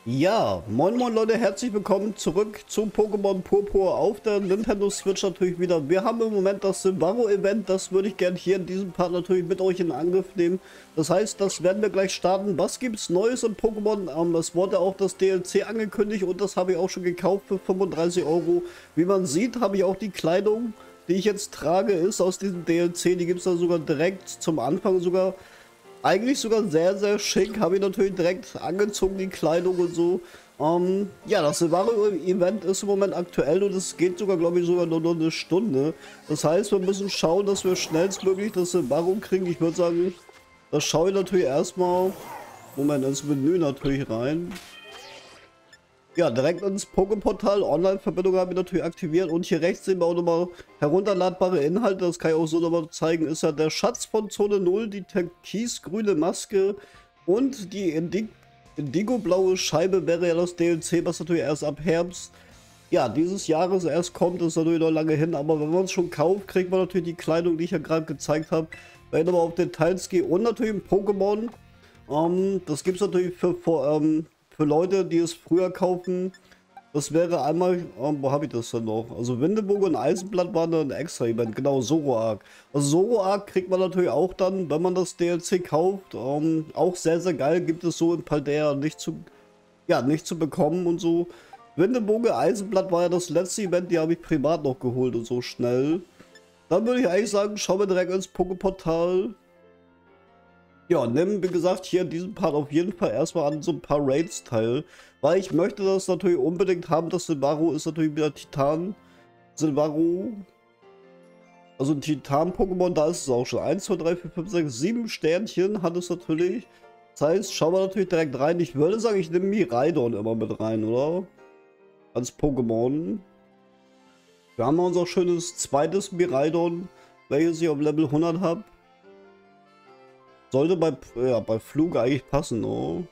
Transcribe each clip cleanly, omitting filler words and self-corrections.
Ja, moin moin Leute, herzlich willkommen zurück zu Pokémon Purpur auf der Nintendo Switch natürlich wieder. Wir haben im Moment das Sylvaro-Event, das würde ich gerne hier in diesem Part natürlich mit euch in Angriff nehmen. Das heißt, das werden wir gleich starten. Was gibt's Neues in Pokémon? Es wurde auch das DLC angekündigt und das habe ich auch schon gekauft für 35 Euro. Wie man sieht, habe ich auch die Kleidung, die ich jetzt trage, ist aus diesem DLC. Die gibt es da sogar direkt zum Anfang sogar. Eigentlich sogar sehr, sehr schick. Habe ich natürlich direkt angezogen, die Kleidung und so. Ja, das Sylvaro-Event ist im Moment aktuell und es geht sogar, glaube ich, sogar nur noch eine Stunde. Das heißt, wir müssen schauen, dass wir schnellstmöglich das Sylvaro kriegen. Ich würde sagen, das schaue ich natürlich erstmal. Moment, ins Menü natürlich rein. Ja, direkt ins Poképortal. Online-Verbindung habe ich natürlich aktiviert. Und hier rechts sehen wir auch nochmal herunterladbare Inhalte. Das kann ich auch so nochmal zeigen. Ist ja der Schatz von Zone 0, die türkisgrüne Maske und die indigo-blaue Scheibe wäre ja das DLC, was natürlich erst ab Herbst, ja, dieses Jahres erst kommt. Das ist natürlich noch lange hin. Aber wenn man es schon kauft, kriegt man natürlich die Kleidung, die ich ja gerade gezeigt habe. Wenn ich nochmal auf Details gehe und natürlich ein Pokémon. Das gibt es natürlich für Leute, die es früher kaufen. Das wäre einmal, wo habe ich das denn noch? Also Windelboge und Eisenblatt waren dann ein extra Event, genau, Zoroark. Also Zoroark kriegt man natürlich auch dann, wenn man das DLC kauft. Auch sehr, sehr geil, gibt es so in Paldea nicht zu bekommen und so. Windelboge, Eisenblatt war ja das letzte Event, die habe ich privat noch geholt und so schnell. Dann würde ich eigentlich sagen, schauen wir direkt ins Poképortal. Ja, nimm, wie gesagt, hier in diesem Part auf jeden Fall erstmal an so ein paar Raids teil. Weil ich möchte das natürlich unbedingt haben. Das Sylvaro ist natürlich wieder Titan. Sylvaro. Also ein Titan-Pokémon, da ist es auch schon. 1, 2, 3, 4, 5, 6, 7 Sternchen hat es natürlich. Das heißt, schauen wir natürlich direkt rein. Ich würde sagen, ich nehme Miraidon immer mit rein, oder? Als Pokémon. Wir haben unser schönes zweites Miraidon, welches ich auf Level 100 habe. Sollte bei Flug eigentlich passen, oh.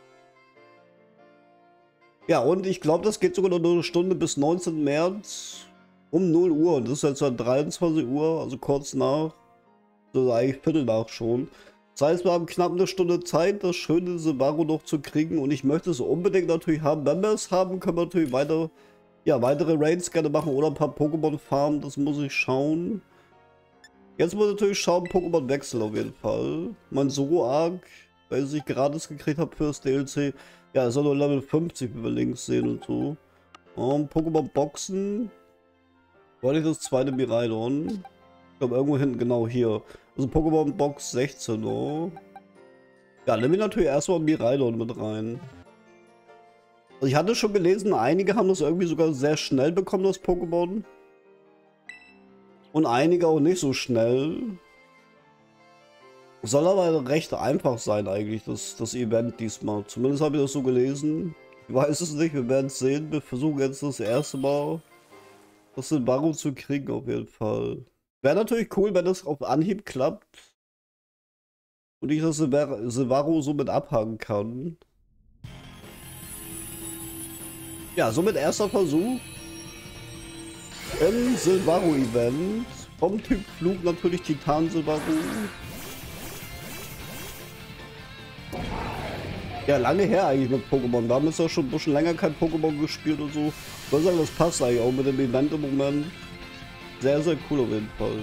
Ja, und ich glaube, das geht sogar noch eine Stunde bis 19. März um 0 Uhr. Und das ist jetzt dann 23 Uhr, also kurz nach. So eigentlich Viertel nach schon. Das heißt, wir haben knapp eine Stunde Zeit, das schöne Sylvaro noch zu kriegen. Und ich möchte es unbedingt natürlich haben. Wenn wir es haben, können wir natürlich weitere Raids gerne machen oder ein paar Pokémon farmen. Das muss ich schauen. Jetzt muss ich natürlich schauen, Pokémon wechseln auf jeden Fall. Mein Zoroark, weil ich gratis gekriegt habe für das DLC. Ja, ist auch nur Level 50, wie wir links sehen und so. Pokémon Boxen. Wollte ich das zweite Miraidon? Ich glaube irgendwo hinten, genau hier. Also Pokémon Box 16, oh. Ja, nehme ich natürlich erstmal Miraidon mit rein. Also ich hatte schon gelesen, einige haben das irgendwie sogar sehr schnell bekommen, das Pokémon. Und einige auch nicht so schnell. Soll aber recht einfach sein eigentlich, das Event diesmal. Zumindest habe ich das so gelesen. Ich weiß es nicht, wir werden es sehen. Wir versuchen jetzt das erste Mal das Sylvaro zu kriegen auf jeden Fall. Wäre natürlich cool, wenn das auf Anhieb klappt. Und ich das Sylvaro somit abhaken kann. Ja, somit erster Versuch. Im Sylvaro-Event. Vom Typ Flug natürlich Titan Sylvaro. Ja, lange her eigentlich mit Pokémon. Wir haben jetzt auch schon ein bisschen länger kein Pokémon gespielt und so. Ich würde sagen, das passt eigentlich auch mit dem Event im Moment. Sehr, sehr cool auf jeden Fall.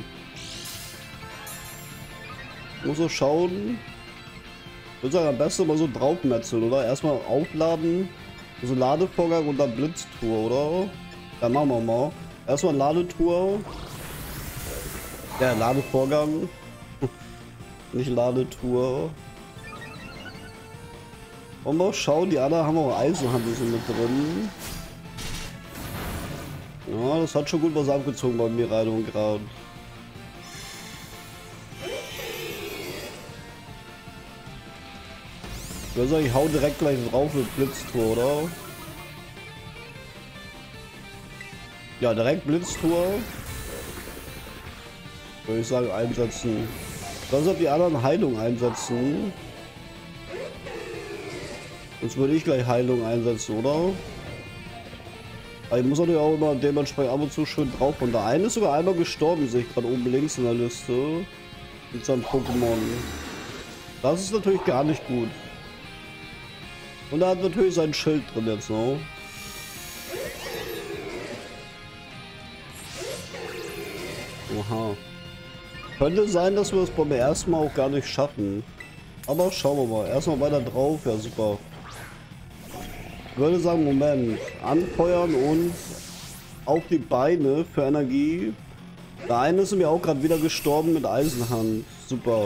Muss so schauen. Ich würde sagen, am besten mal so draufmetzeln, oder? Erstmal aufladen. Also Ladevorgang und dann Blitztour, oder? Ja, machen wir mal. Erstmal Ladetour. Ja, Ladevorgang. Nicht Ladetour. Und mal schauen, die anderen haben auch Eisenhandel so mit drin. Ja, das hat schon gut was abgezogen bei mir rein und gerade. Ich würde sagen, ich hau direkt gleich drauf mit Blitztour, oder? Ja, direkt Blitztour. Würde ich sagen, einsetzen. Dann sollten die anderen Heilung einsetzen. Jetzt würde ich gleich Heilung einsetzen, oder? Aber ich muss natürlich auch immer dementsprechend ab und zu schön drauf. Und der eine ist sogar einmal gestorben, sehe ich gerade oben links in der Liste. Mit seinem Pokémon. Das ist natürlich gar nicht gut. Und er hat natürlich sein Schild drin jetzt noch. Oha. Könnte sein, dass wir es beim ersten Mal auch gar nicht schaffen. Aber schauen wir mal. Erstmal weiter drauf. Ja, super. Ich würde sagen, Moment. Anfeuern und auf die Beine für Energie. Der eine ist mir auch gerade wieder gestorben mit Eisenhand. Super.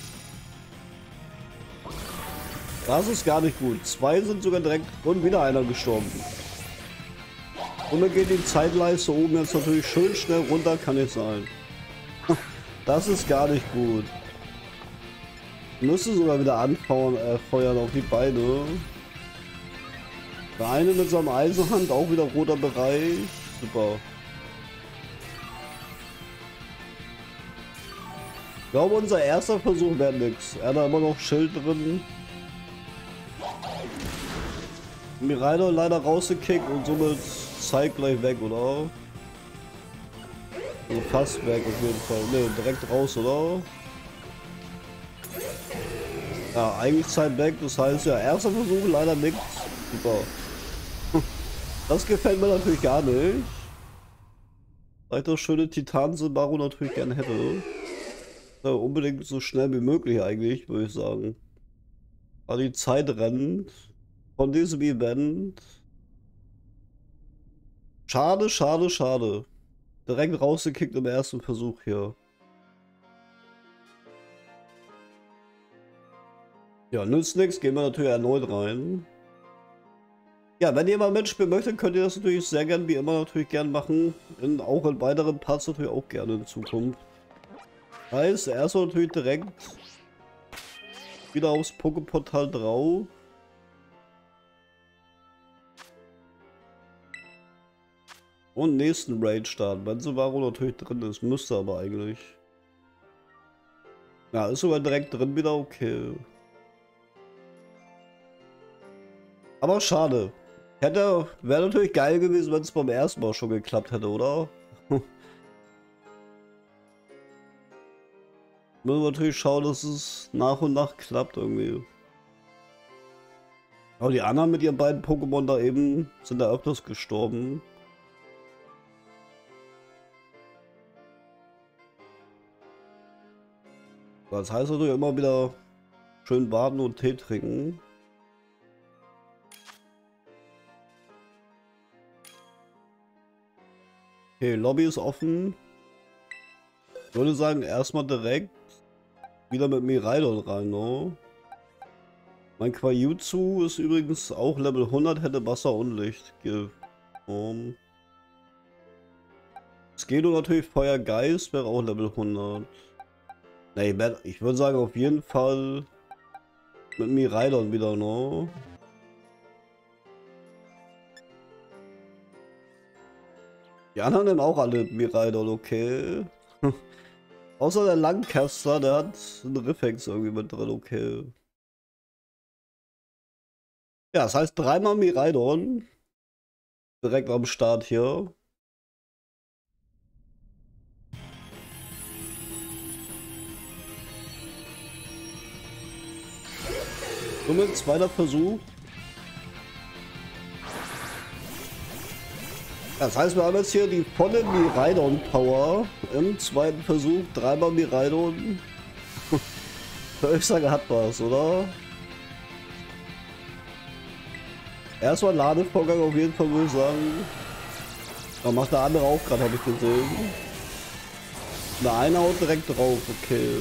Das ist gar nicht gut. 2 sind sogar direkt und wieder einer gestorben. Und dann geht die Zeitleiste oben jetzt natürlich schön schnell runter, kann nicht sein. Das ist gar nicht gut. Müsste sogar wieder feuern auf die Beine. Der eine mit seinem Eisenhand, auch wieder roter Bereich. Super. Ich glaube, unser erster Versuch wäre nix. Er hat da immer noch Schild drin. Miraidon leider rausgekickt und somit zeitgleich weg, oder? Also fast weg auf jeden Fall. Ne, direkt raus, oder? Ja, eigentlich Zeit weg. Das heißt ja, erster Versuch leider nichts. Super. Das gefällt mir natürlich gar nicht. Weil ich das schöne Titan-Symbaru natürlich gerne hätte. Ja, unbedingt so schnell wie möglich eigentlich, würde ich sagen. Aber die Zeit rennt von diesem Event. Schade, schade, schade. Direkt rausgekickt im ersten Versuch hier. Ja, nützt nichts, gehen wir natürlich erneut rein. Ja, wenn ihr mal mitspielen möchtet, könnt ihr das natürlich sehr gern, wie immer, natürlich gern machen. Auch in weiteren Parts natürlich auch gerne in Zukunft. Heißt, erstmal natürlich direkt wieder aufs Poképortal drauf. Und nächsten Raid starten, wenn Symbaru natürlich drin ist. Müsste aber eigentlich. Ja, ist sogar direkt drin wieder, okay. Aber schade. Wäre natürlich geil gewesen, wenn es beim ersten Mal schon geklappt hätte, oder? Müssen wir natürlich schauen, dass es nach und nach klappt irgendwie. Aber die anderen mit ihren beiden Pokémon da eben sind da öfters gestorben. Das heißt natürlich immer wieder schön baden und Tee trinken. Okay, Lobby ist offen. Ich würde sagen, erstmal direkt wieder mit Miraidon rein, ne? Mein Quajutsu ist übrigens auch Level 100, hätte Wasser und Licht. Skedo natürlich Feuergeist, wäre auch Level 100. Ne, ich würde sagen, auf jeden Fall mit Miraidon wieder, ne? Die anderen nehmen auch alle Miraidon, okay. Außer der Lancaster, der hat einen Riffex irgendwie mit drin, okay. Ja, das heißt dreimal Miraidon. Direkt am Start hier. Somit zweiter Versuch. Das heißt, wir haben jetzt hier die volle Miraidon Power im zweiten Versuch. Dreimal Miraidon. Ich sage, hat was, oder? Erstmal Ladevorgang auf jeden Fall, würde ich sagen. Da macht der andere auch gerade, habe ich gesehen. Der eine haut direkt drauf, okay.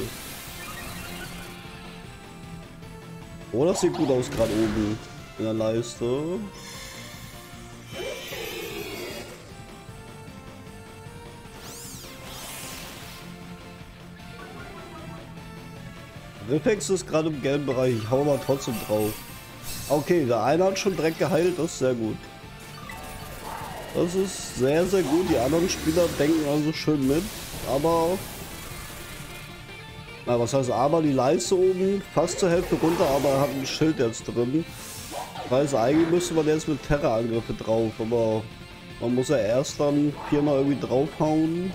Oh, das sieht gut aus gerade oben in der Leiste. Riffex ist gerade im gelben Bereich, ich hau mal trotzdem drauf. Okay, der eine hat schon direkt geheilt, das ist sehr gut. Das ist sehr, sehr gut. Die anderen Spieler denken also schön mit, aber... Na, was heißt aber? Die Leiste oben fast zur Hälfte runter, aber er hat ein Schild jetzt drin. Das heißt, eigentlich müsste man jetzt mit Terra-Angriffe drauf, aber man muss ja erst dann 4-mal irgendwie draufhauen.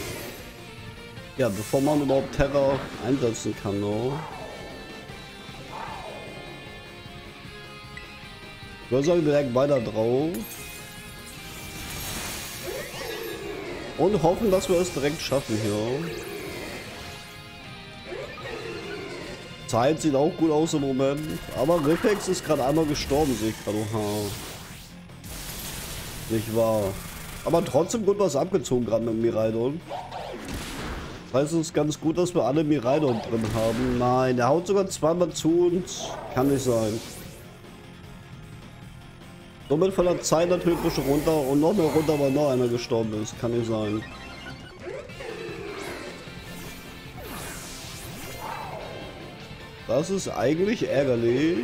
Ja, bevor man überhaupt Terra einsetzen kann, ne? Ich würde sagen, direkt weiter drauf. Und hoffen, dass wir es direkt schaffen hier. Zeit sieht auch gut aus im Moment. Aber Riffex ist gerade einmal gestorben, sehe ich gerade. Oha. Nicht wahr. Aber trotzdem gut was abgezogen gerade mit Miraidon. Das heißt, es ist ganz gut, dass wir alle Miraidon drin haben. Nein, der haut sogar zweimal zu und kann nicht sein. Somit von der Zeit natürlich ein bisschen runter und noch mehr runter, weil noch einer gestorben ist. Kann nicht sein. Das ist eigentlich ärgerlich.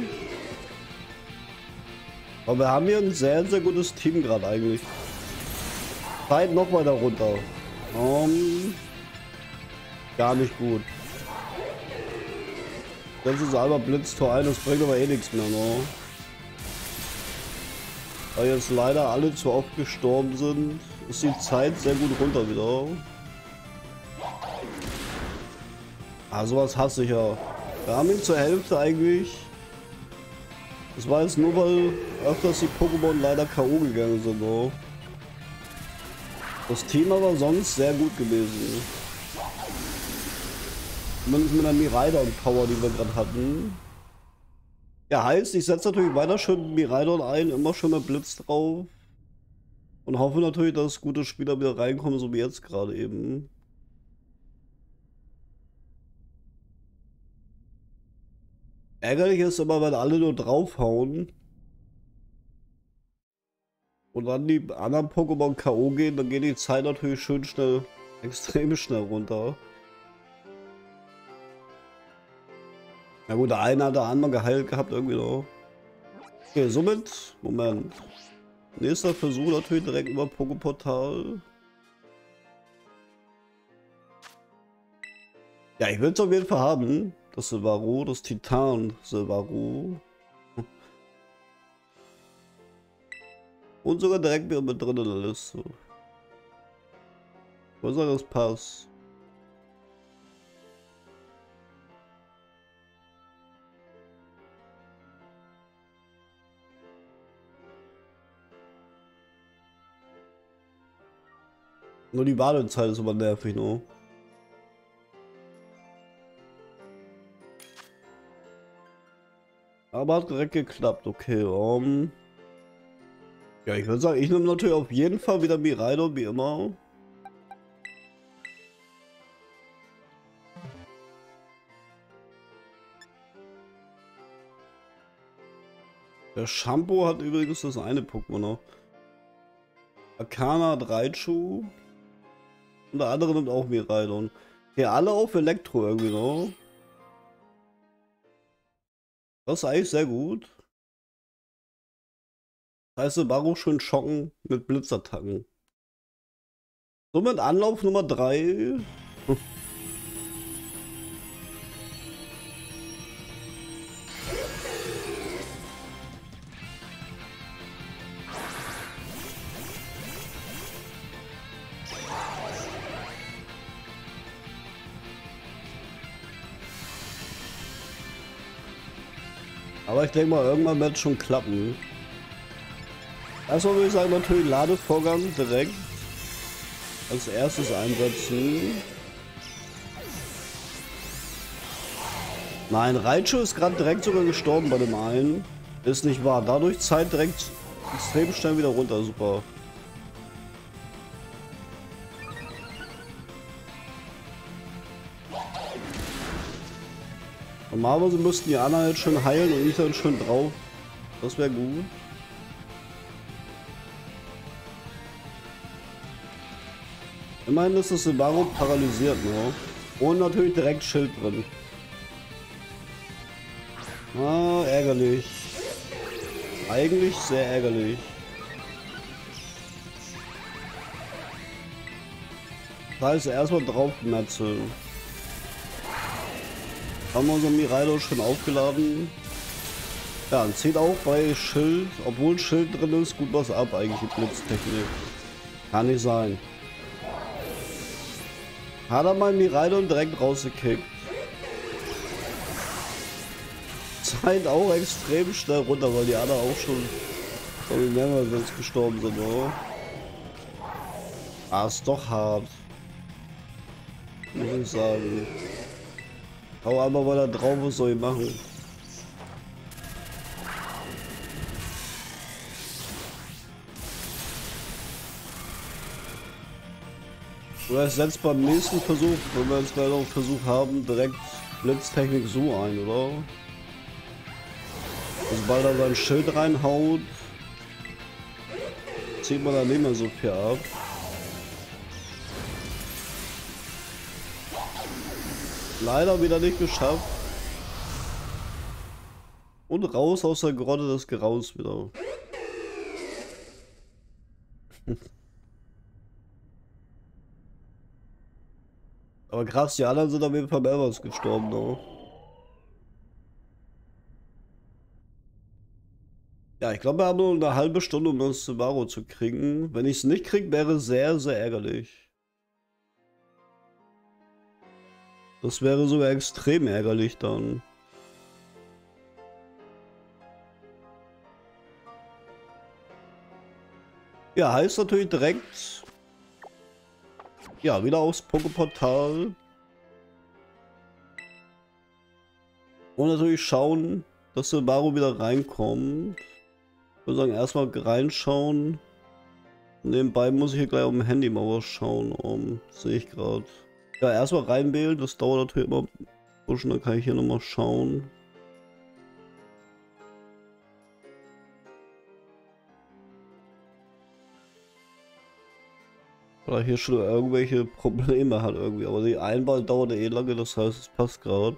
Aber wir haben hier ein sehr, sehr gutes Team gerade eigentlich. Zeit noch weiter runter. Gar nicht gut. Das ist einmal Blitztor ein, das bringt aber eh nichts mehr, ne? Weil jetzt leider alle zu oft gestorben sind, ist die Zeit sehr gut runter wieder. Ah, sowas hasse ich ja. Wir haben ihn zur Hälfte eigentlich. Das war jetzt nur, weil öfters die Pokémon leider K.O. gegangen sind, ne? Das Team aber sonst sehr gut gewesen. Zumindest mit der Miraidon-Power, die wir gerade hatten. Ja, heißt, ich setze natürlich weiter schön Miraidon ein, immer schon mit Blitz drauf. Und hoffe natürlich, dass gute Spieler wieder reinkommen, so wie jetzt gerade eben. Ärgerlich ist immer, wenn alle nur draufhauen. Und dann die anderen Pokémon K.O. gehen, dann geht die Zeit natürlich schön schnell, extrem schnell runter. Na gut, der eine hat da einmal geheilt gehabt irgendwie noch. Okay, somit, Moment. Nächster Versuch natürlich direkt über Poképortal. Ja, ich will es auf jeden Fall haben. Das Silvaro, das Titan Silvaro. Und sogar direkt wieder mit drin in der Liste. Ich würde sagen, das passt. Nur die Wartezeit ist aber nervig, ne? Aber hat direkt geklappt, okay. Ja, ich würde sagen, ich nehme natürlich auf jeden Fall wieder Miraidon, wie immer. Der Shampoo hat übrigens das eine Pokémon noch. Arcana hat Raichu. Und der andere nimmt auch Miraidon. Hier alle auf Elektro irgendwie noch. Das ist eigentlich sehr gut. Das heißt, Silvaro schön schocken mit Blitzattacken. Somit Anlauf Nummer 3. Aber ich denke mal, irgendwann wird es schon klappen. Erstmal würde ich sagen, natürlich Ladevorgang direkt als erstes einsetzen. Nein, Raichu ist gerade direkt sogar gestorben bei dem einen. Ist nicht wahr. Dadurch Zeit direkt extrem schnell wieder runter. Super. Normalerweise müssten die anderen jetzt schon heilen und ich dann schon drauf. Das wäre gut. Immerhin ist das Silvaro paralysiert, ne? Und natürlich direkt Schild drin. Ah, ärgerlich. Eigentlich sehr ärgerlich. Das heißt, erstmal drauf metzeln. Haben wir unser Miraidon schon aufgeladen. Ja, und zieht auch bei Schild, obwohl Schild drin ist, gut was ab, eigentlich die Blitztechnik. Kann nicht sein. Hat er mein Miraidon direkt rausgekickt. Zeit auch extrem schnell runter, weil die anderen auch schon So wie mehrmals jetzt gestorben sind, oder? Ah, ist doch hart. Muss ich sagen. Hau einmal weiter drauf, was soll ich machen? Oder ich setze beim nächsten Versuch, wenn wir jetzt gleich noch einen Versuch haben, direkt Blitztechnik so ein, oder? Sobald er sein Schild reinhaut, zieht man dann nicht mehr so viel ab. Leider wieder nicht geschafft. Und raus aus der Grotte des Grauens wieder. Aber krass, die anderen sind auf jeden Fall mehrmals gestorben, ne? Ja, ich glaube, wir haben nur eine halbe Stunde, um das Subaru zu kriegen. Wenn ich es nicht kriege, wäre sehr, sehr ärgerlich. Das wäre sogar extrem ärgerlich dann. Ja, heißt natürlich direkt, ja, wieder aufs Poképortal. Und natürlich schauen, dass Subaru wieder reinkommt. Ich würde sagen, erstmal reinschauen. Nebenbei muss ich hier gleich auf dem Handy mal was schauen. Sehe ich gerade. Ja, erstmal reinwählen, das dauert natürlich immer ein bisschen, dann kann ich hier nochmal schauen. Oder hier schon irgendwelche Probleme hat irgendwie, aber die Einwahl dauert eh lange, das heißt, es passt gerade.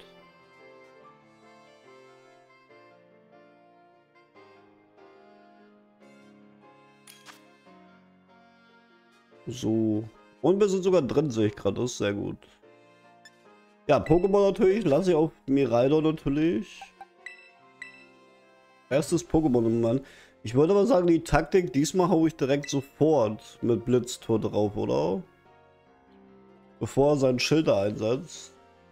So. Und wir sind sogar drin, sehe ich gerade, das ist sehr gut. Ja, Pokémon natürlich, lasse ich auf Miraidon natürlich. Erstes Pokémon im Mann. Ich würde aber sagen, die Taktik, diesmal haue ich direkt sofort mit Blitztor drauf, oder? Bevor er seinen Schilder einsetzt.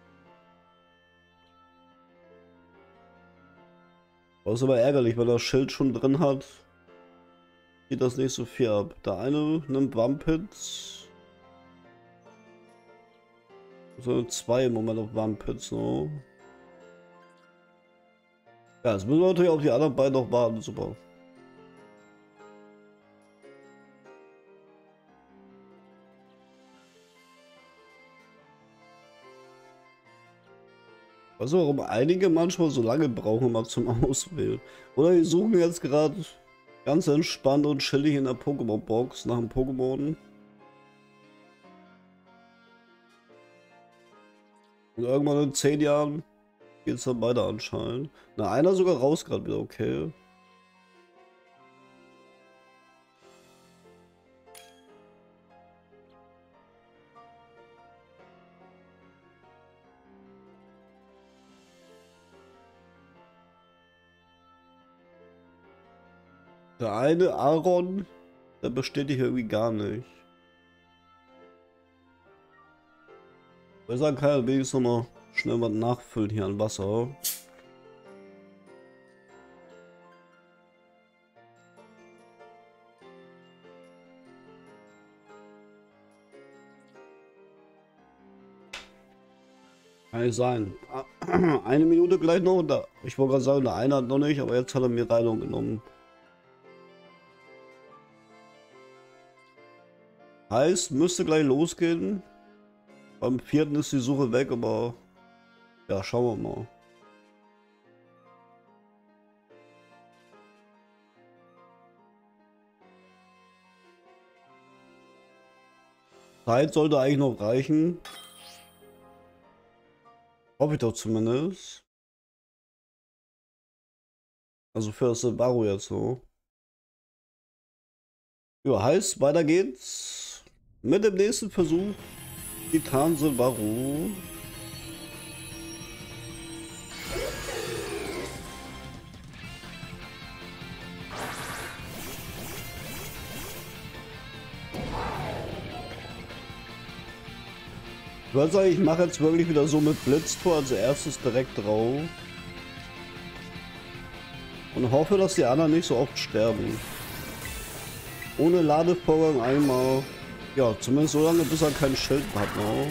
Das ist aber ärgerlich, wenn er das Schild schon drin hat. Geht das nicht so viel ab. Der eine nimmt Wampits. So, zwei im Moment auf Wampits, ne? Ja, jetzt müssen wir natürlich auf die anderen beiden noch warten, super. Weißt du, warum einige manchmal so lange brauchen, mal zum Auswählen? Oder die suchen jetzt gerade ganz entspannt und chillig in der Pokémon-Box nach einem Pokémon. Und irgendwann in 10 Jahren geht es dann weiter anscheinend. Na, einer sogar raus gerade wieder, okay. Der eine, Aaron, der bestätigt irgendwie gar nicht. Ich sagen kann ja wenigstens nochmal schnell was nachfüllen hier an Wasser. Kann nicht sein. Eine Minute gleich noch. Da, ich wollte gerade sagen, der eine hat noch nicht, aber jetzt hat er mir Reinigung genommen. Heißt, müsste gleich losgehen. Beim vierten ist die Suche weg, aber ja, schauen wir mal. Zeit sollte eigentlich noch reichen. Hoffe ich doch zumindest. Also für das Subaru jetzt so. Ja, heißt, weiter geht's. Mit dem nächsten Versuch. Titan Subaru. Ich würde sagen, ich mache jetzt wirklich wieder so mit Blitztor als erstes direkt drauf. Und hoffe, dass die anderen nicht so oft sterben. Ohne Ladevorgang einmal. Ja, zumindest so lange, bis er kein Schild hat, ne?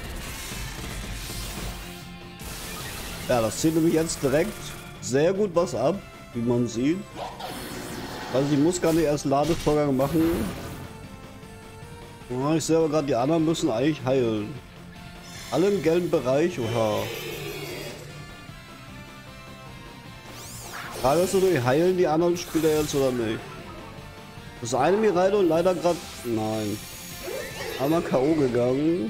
Ja, das zieht nämlich jetzt direkt sehr gut was ab, wie man sieht. Also ich muss gar nicht erst Ladevorgang machen. Ja, ich sehe aber gerade, die anderen müssen eigentlich heilen. Alle im gelben Bereich, oha. Frage ist natürlich, heilen die anderen Spieler jetzt oder nicht? Das eine Miraidon leider gerade... Nein. Einmal K.O. gegangen.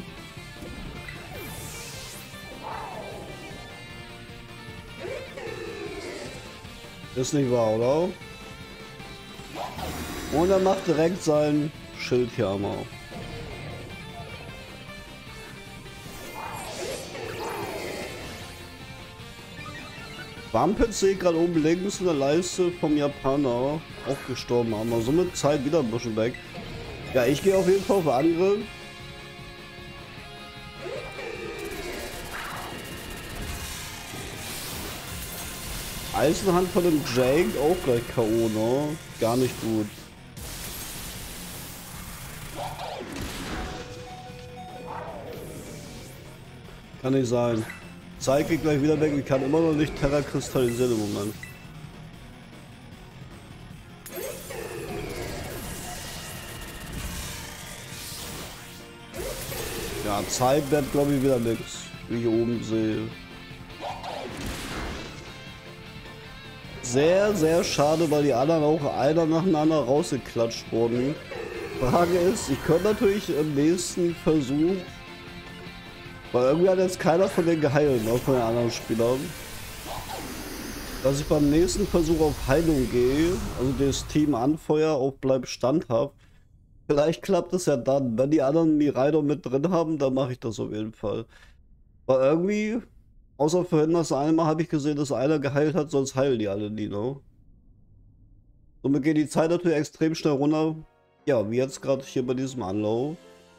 Ist nicht wahr, oder? Und er macht direkt sein Schild hier einmal. Wampet sehe ich gerade oben links in der Leiste vom Japaner auch gestorben, aber somit Zeit wieder ein bisschen weg. Ja, ich gehe auf jeden Fall auf Angriff. Eisenhand von dem Jake auch gleich K.O., ne? Gar nicht gut. Kann nicht sein. Zeit geht gleich wieder weg. Ich kann immer noch nicht Terra kristallisieren im Moment. Ja, Zeit wird glaube ich wieder nichts, wie ich oben sehe. Sehr, sehr schade, weil die anderen auch einer nacheinander rausgeklatscht wurden. Frage ist, ich könnte natürlich im nächsten Versuch, weil irgendwie hat jetzt keiner von den geheilt, auch von den anderen Spielern, dass ich beim nächsten Versuch auf Heilung gehe, also das Team anfeuer, auf bleib standhaft. Vielleicht klappt es ja dann, wenn die anderen Miraidon mit drin haben, dann mache ich das auf jeden Fall. Weil irgendwie, außer vorhin das eine Mal habe ich gesehen, dass einer geheilt hat, sonst heilen die alle nie, ne? Somit geht die Zeit natürlich extrem schnell runter. Ja, wie jetzt gerade hier bei diesem Anlauf.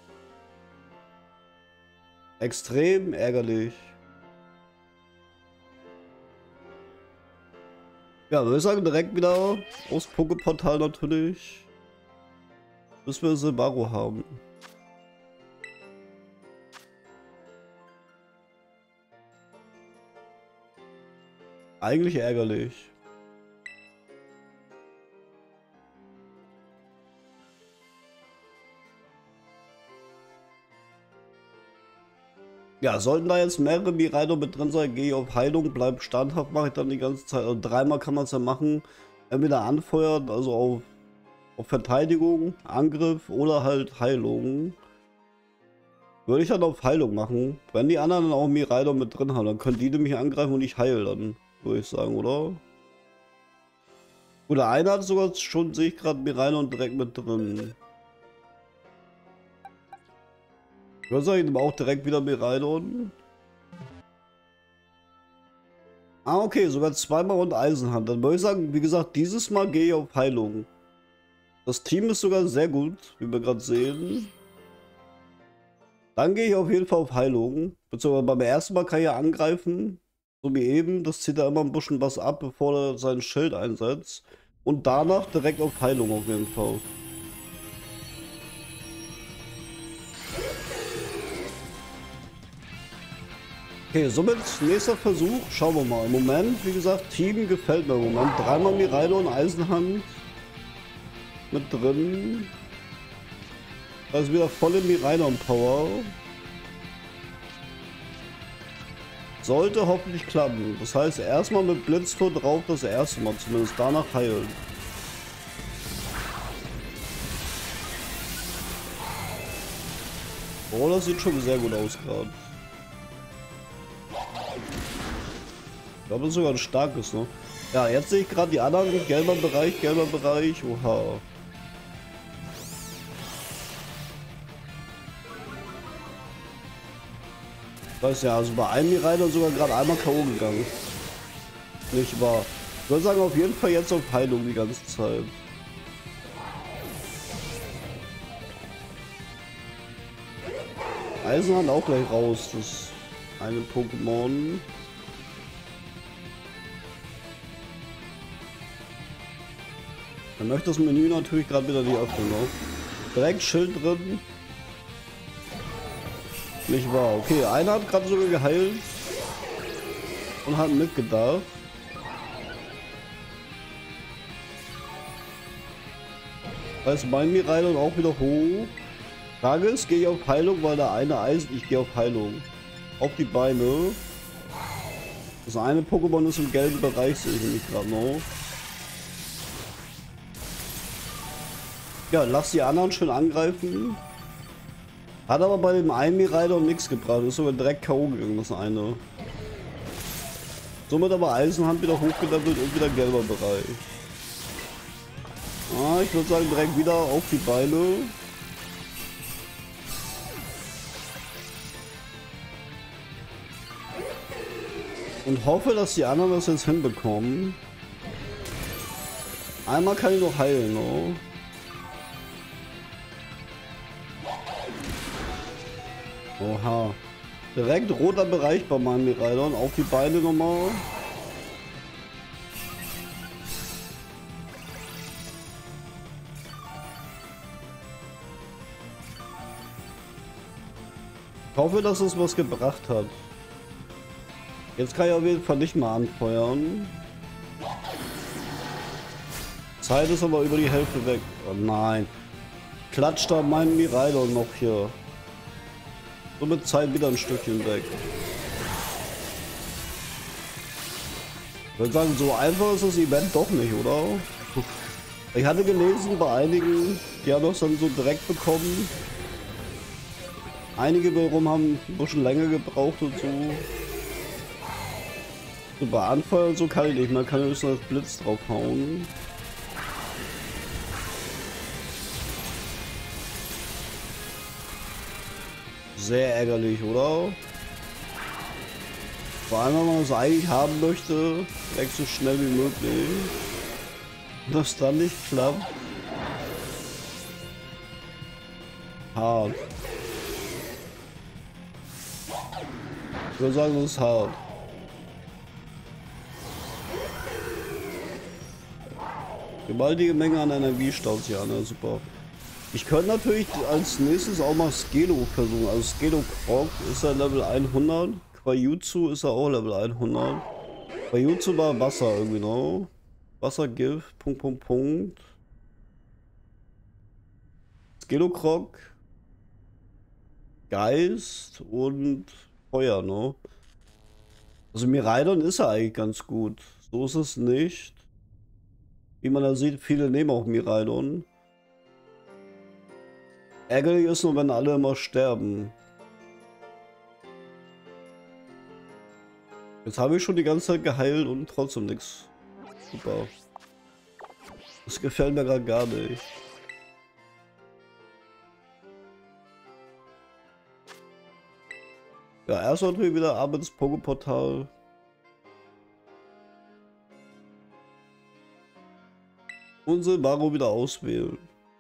Extrem ärgerlich. Ja, würde ich sagen, direkt wieder aus Poképortal natürlich. Bis wir Silbaro haben. Eigentlich ärgerlich. Ja, sollten da jetzt mehrere Miraidon mit drin sein, gehe ich auf Heilung, bleib standhaft, mache ich dann die ganze Zeit. Also dreimal kann man es ja machen. Entweder anfeuern, also auf Verteidigung, Angriff oder halt Heilung. Würde ich dann auf Heilung machen. Wenn die anderen dann auch Miraidon mit drin haben, dann können die nämlich angreifen und ich heile dann, würde ich sagen, oder? Oder einer hat sogar schon, sehe ich gerade, Miraidon direkt mit drin. Ich würde sagen, ich nehme auch direkt wieder Miraidon. Ah, okay, sogar zweimal und Eisenhand. Dann würde ich sagen, wie gesagt, dieses Mal gehe ich auf Heilung. Das Team ist sogar sehr gut, wie wir gerade sehen. Dann gehe ich auf jeden Fall auf Heilung. Beziehungsweise beim ersten Mal kann ich ja angreifen. So wie eben. Das zieht er immer ein bisschen was ab, bevor er sein Schild einsetzt. Und danach direkt auf Heilung auf jeden Fall. Okay, somit nächster Versuch. Schauen wir mal. Im Moment, wie gesagt, Team gefällt mir im Moment. Dreimal Miraidon und Eisenhand mit drin. Da ist wieder volle Miraidon Power. Sollte hoffentlich klappen. Das heißt, erstmal mit Blitzflur drauf, das erste Mal zumindest. Danach heilen. Oh, das sieht schon sehr gut aus gerade. Ich glaube, das ist sogar ein starkes, ne? Ja, jetzt sehe ich gerade die anderen. Gelber Bereich, oha. Das heißt ja, also bei einem Miraidon sogar gerade einmal K.O. gegangen. Nicht wahr? Ich würde sagen, auf jeden Fall jetzt auf Heilung die ganze Zeit. Eisenhand auch gleich raus, das eine Pokémon. Dann möchte das Menü natürlich gerade wieder nicht öffnen, ne? Direkt Schild drin. Nicht wahr. Okay, einer hat gerade sogar geheilt. Und hat mitgedacht. Da ist mein Miraidon auch wieder hoch. Frage ist, gehe ich auf Heilung, weil der eine Eisen, ich gehe auf Heilung. Auf die Beine. Das eine Pokémon ist im gelben Bereich, sehe ich nämlich gerade noch. Ja, lass die anderen schön angreifen. Hat aber bei dem einen Miraidon nichts gebracht. Ist sogar direkt K.O. gegangen, das eine. Somit aber Eisenhand wieder hochgelevelt und wieder gelber Bereich. Ah, ich würde sagen direkt wieder auf die Beine. Und hoffe, dass die anderen das jetzt hinbekommen. Einmal kann ich noch heilen, ne? Oha. Direkt roter Bereich bei meinem Miraidon. Auf die Beine nochmal. Ich hoffe, dass es was gebracht hat. Jetzt kann ich auf jeden Fall nicht mehr anfeuern. Zeit ist aber über die Hälfte weg. Oh nein. Klatscht da mein Miraidon noch hier. Somit Zeit wieder ein Stückchen weg. Ich würde sagen, so einfach ist das Event doch nicht, oder? Ich hatte gelesen bei einigen, die haben das dann so direkt bekommen. Einige wiederum haben ein bisschen länger gebraucht und so. So bei Anfeuern so kann ich nicht, man kann höchstens das Blitz draufhauen. Sehr ärgerlich, oder? Vor allem, wenn man es eigentlich haben möchte, direkt so schnell wie möglich. Das dann nicht klappt. Hart. Ich würde sagen, das ist hart. Gewaltige Menge an Energie staut sich an, ja, super. Ich könnte natürlich als nächstes auch mal Skelo versuchen. Also Skelo Krog ist er Level 100. Quajutsu ist er auch Level 100. Quajutsu war Wasser irgendwie noch. Wassergift, Punkt, Punkt, Punkt. Skelo Krog. Geist und Feuer, ne? Also Miraidon ist er eigentlich ganz gut. So ist es nicht. Wie man da sieht, viele nehmen auch Miraidon. Ärgerlich ist nur, wenn alle immer sterben. Jetzt habe ich schon die ganze Zeit geheilt und trotzdem nichts. Super. Das gefällt mir gerade gar nicht. Ja, erst natürlich wieder ab ins Poképortal. Und Silvaro wieder auswählen.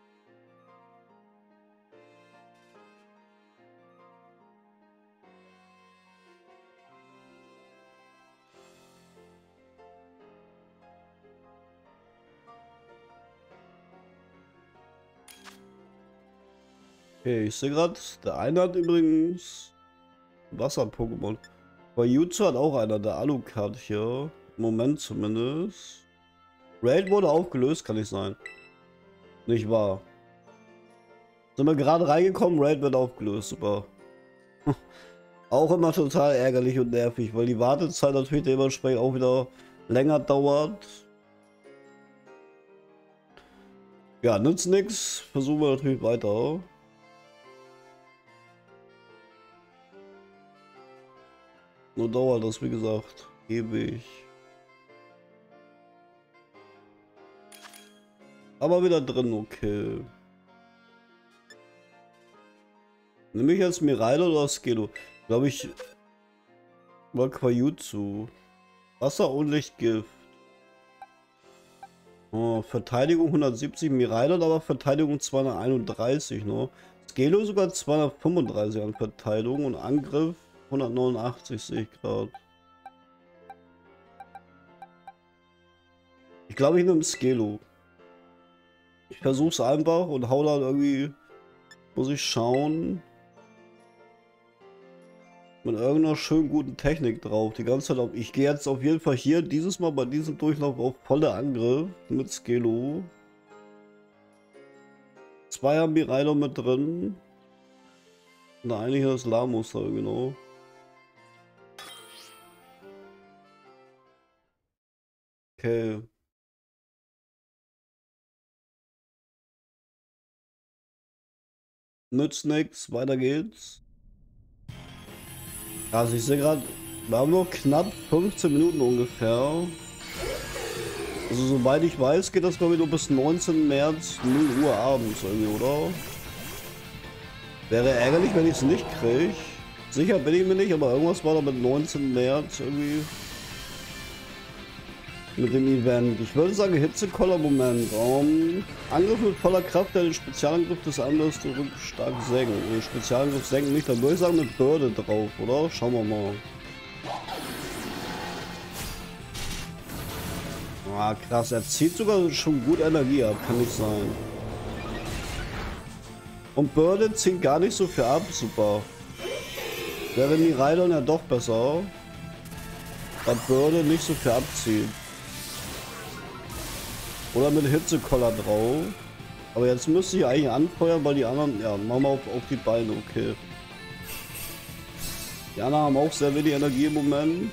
Okay, ich sehe gerade, der eine hat übrigens Wasser-Pokémon. Quajutsu hat auch einer, der Alucard hier. Im Moment zumindest. Raid wurde aufgelöst, kann nicht sein. Nicht wahr. Sind wir gerade reingekommen, Raid wird aufgelöst, super. Auch immer total ärgerlich und nervig, weil die Wartezeit natürlich dementsprechend auch wieder länger dauert. Ja, nützt nichts. Versuchen wir natürlich weiter. Nur dauert das, wie gesagt, ewig. Aber wieder drin, okay. Nehme ich jetzt Miraidon oder Skelo? Glaube ich. War Quajutsu. Wasser und Lichtgift. Oh, Verteidigung 170 Miraidon, aber Verteidigung 231, ne? Skelo sogar 235 an Verteidigung und Angriff 189 sehe ich gerade. Ich glaube, ich nehme Skelo. Ich versuch's einfach und hau dann irgendwie, muss ich schauen, mit irgendeiner schönen guten Technik drauf. Die ganze Zeit auf. Ich gehe jetzt auf jeden Fall hier dieses Mal bei diesem Durchlauf auf volle Angriff mit Skelo. 2 haben Miraidon mit drin. Und eigentlich das Lamuster, genau. Okay. Nützt nix, weiter geht's. Also ich sehe gerade, wir haben noch knapp 15 Minuten ungefähr. Also soweit ich weiß, geht das glaube ich nur bis 19. März 0 Uhr abends irgendwie, oder? Wäre ärgerlich, wenn ich es nicht kriege. Sicher bin ich mir nicht, aber irgendwas war da mit 19. März irgendwie. Mit dem Event. Ich würde sagen Hitzekoller, Moment. Angriff mit voller Kraft, der den Spezialangriff des Angriffs zurück stark senken. Den Spezialangriff senken nicht, dann würde ich sagen mit Bürde drauf, oder? Schauen wir mal. Ah, krass, er zieht sogar schon gut Energie ab, kann nicht sein. Und Bürde zieht gar nicht so viel ab, super. Wäre Miraidon ja doch besser. Da Bürde nicht so viel abzieht. Oder mit Hitzekoller drauf. Aber jetzt müsste ich eigentlich anfeuern, weil die anderen... Ja, machen wir auf die Beine, okay. Die anderen haben auch sehr wenig Energie im Moment.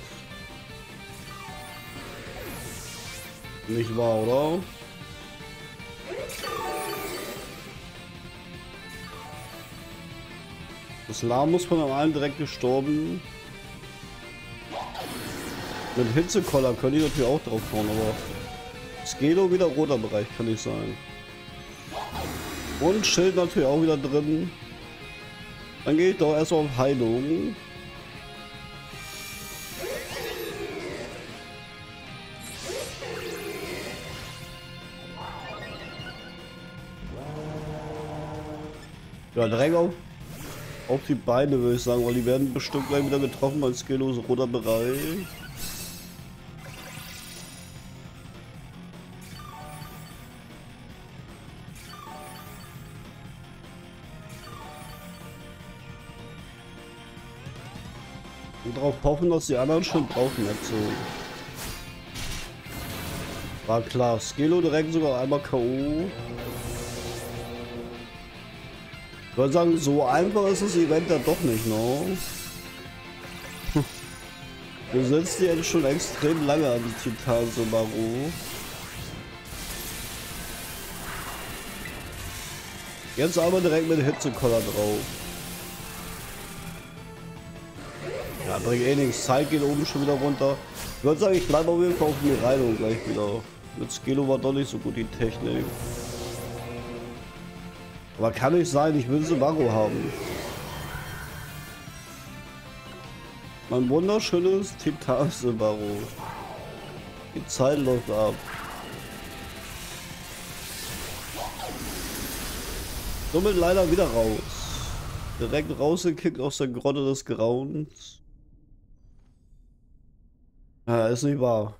Nicht wahr, oder? Das Lamus von einem direkt gestorben. Mit Hitzekoller könnte ich natürlich auch drauf hauen, aber... Skelo wieder roter Bereich, kann nicht sein. Und Schild natürlich auch wieder drin. Dann gehe ich doch erstmal auf Heilung. Ja, direkt auf die Beine würde ich sagen, weil die werden bestimmt gleich wieder getroffen, weil Skelo ist roter Bereich. Und darauf hoffen, dass die anderen schon brauchen nicht so. War klar, Skelo direkt sogar einmal K.O. Ich würde sagen, so einfach ist das Event ja doch nicht, ne? Du sitzt jetzt schon extrem lange an Titan Subaru. Jetzt aber direkt mit Hitzekoller drauf. Ja, bringt eh nichts. Zeit geht oben schon wieder runter. Ich würde sagen, ich bleibe auf jeden Fall auf Miraidon gleich wieder. Mit Skelo war doch nicht so gut die Technik. Aber kann nicht sein, ich will Subaru haben. Mein wunderschönes Titan Subaru. Die Zeit läuft ab. Somit leider wieder raus. Direkt rausgekickt aus der Grotte des Grauens. Ja, ist nicht wahr.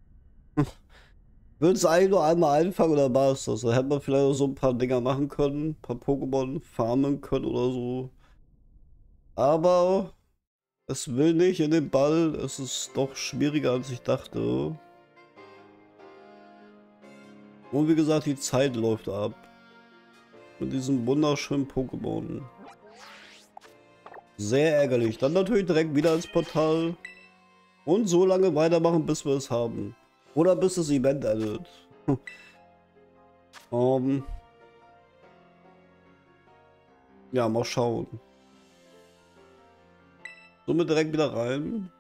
Würde es eigentlich nur einmal einfangen oder war es das? Da hätte man vielleicht auch so ein paar Dinger machen können, ein paar Pokémon farmen können oder so. Aber es will nicht in den Ball, es ist doch schwieriger als ich dachte. Und wie gesagt, die Zeit läuft ab. Mit diesem wunderschönen Pokémon. Sehr ärgerlich. Dann natürlich direkt wieder ins Portal. Und so lange weitermachen, bis wir es haben. Oder bis das Event endet. Ja, mal schauen. Somit direkt wieder rein.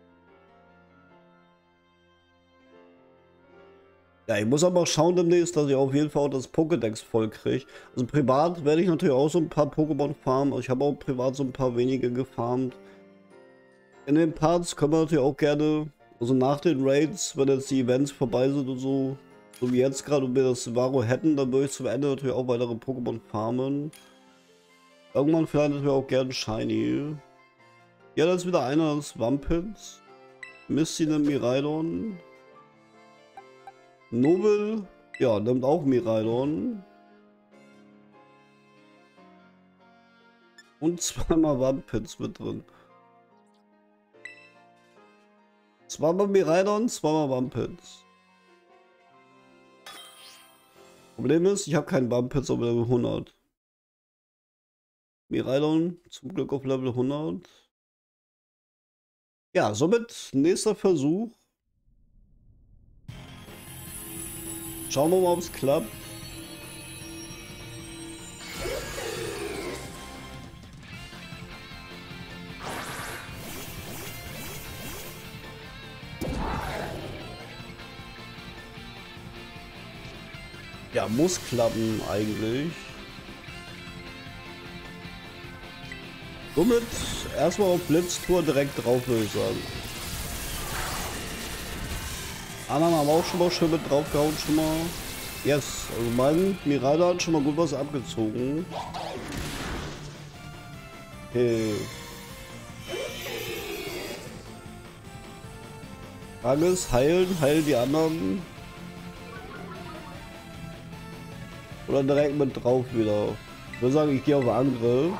Ja, ich muss aber schauen demnächst, dass ich auf jeden Fall auch das Pokédex voll kriege. Also privat werde ich natürlich auch so ein paar Pokémon farmen. Also ich habe auch privat so ein paar wenige gefarmt. In den Parts können wir natürlich auch gerne, also nach den Raids, wenn jetzt die Events vorbei sind und so, so wie jetzt gerade und wir das Subaru hätten, dann würde ich zum Ende natürlich auch weitere Pokémon farmen. Irgendwann vielleicht natürlich auch gerne Shiny. Ja, da ist wieder einer des Wampins. Misty nimmt Miraidon. Nobel, ja, nimmt auch Miraidon. Und zweimal Wampits mit drin. Zweimal Miraidon, zweimal Wampits. Problem ist, ich habe keinen Wampits auf Level 100. Miraidon zum Glück auf Level 100. Ja, somit nächster Versuch. Schauen wir mal, ob es klappt. Ja, muss klappen eigentlich. Somit erstmal auf Blitztour direkt drauf, würde ich sagen. Anderen haben auch schon mal schön mit draufgehauen, schon mal. Yes, also mein Miraidon hat schon mal gut was abgezogen. Okay. Frage ist, heilen die anderen? Oder direkt mit drauf wieder? Ich würde sagen, ich gehe auf Angriff.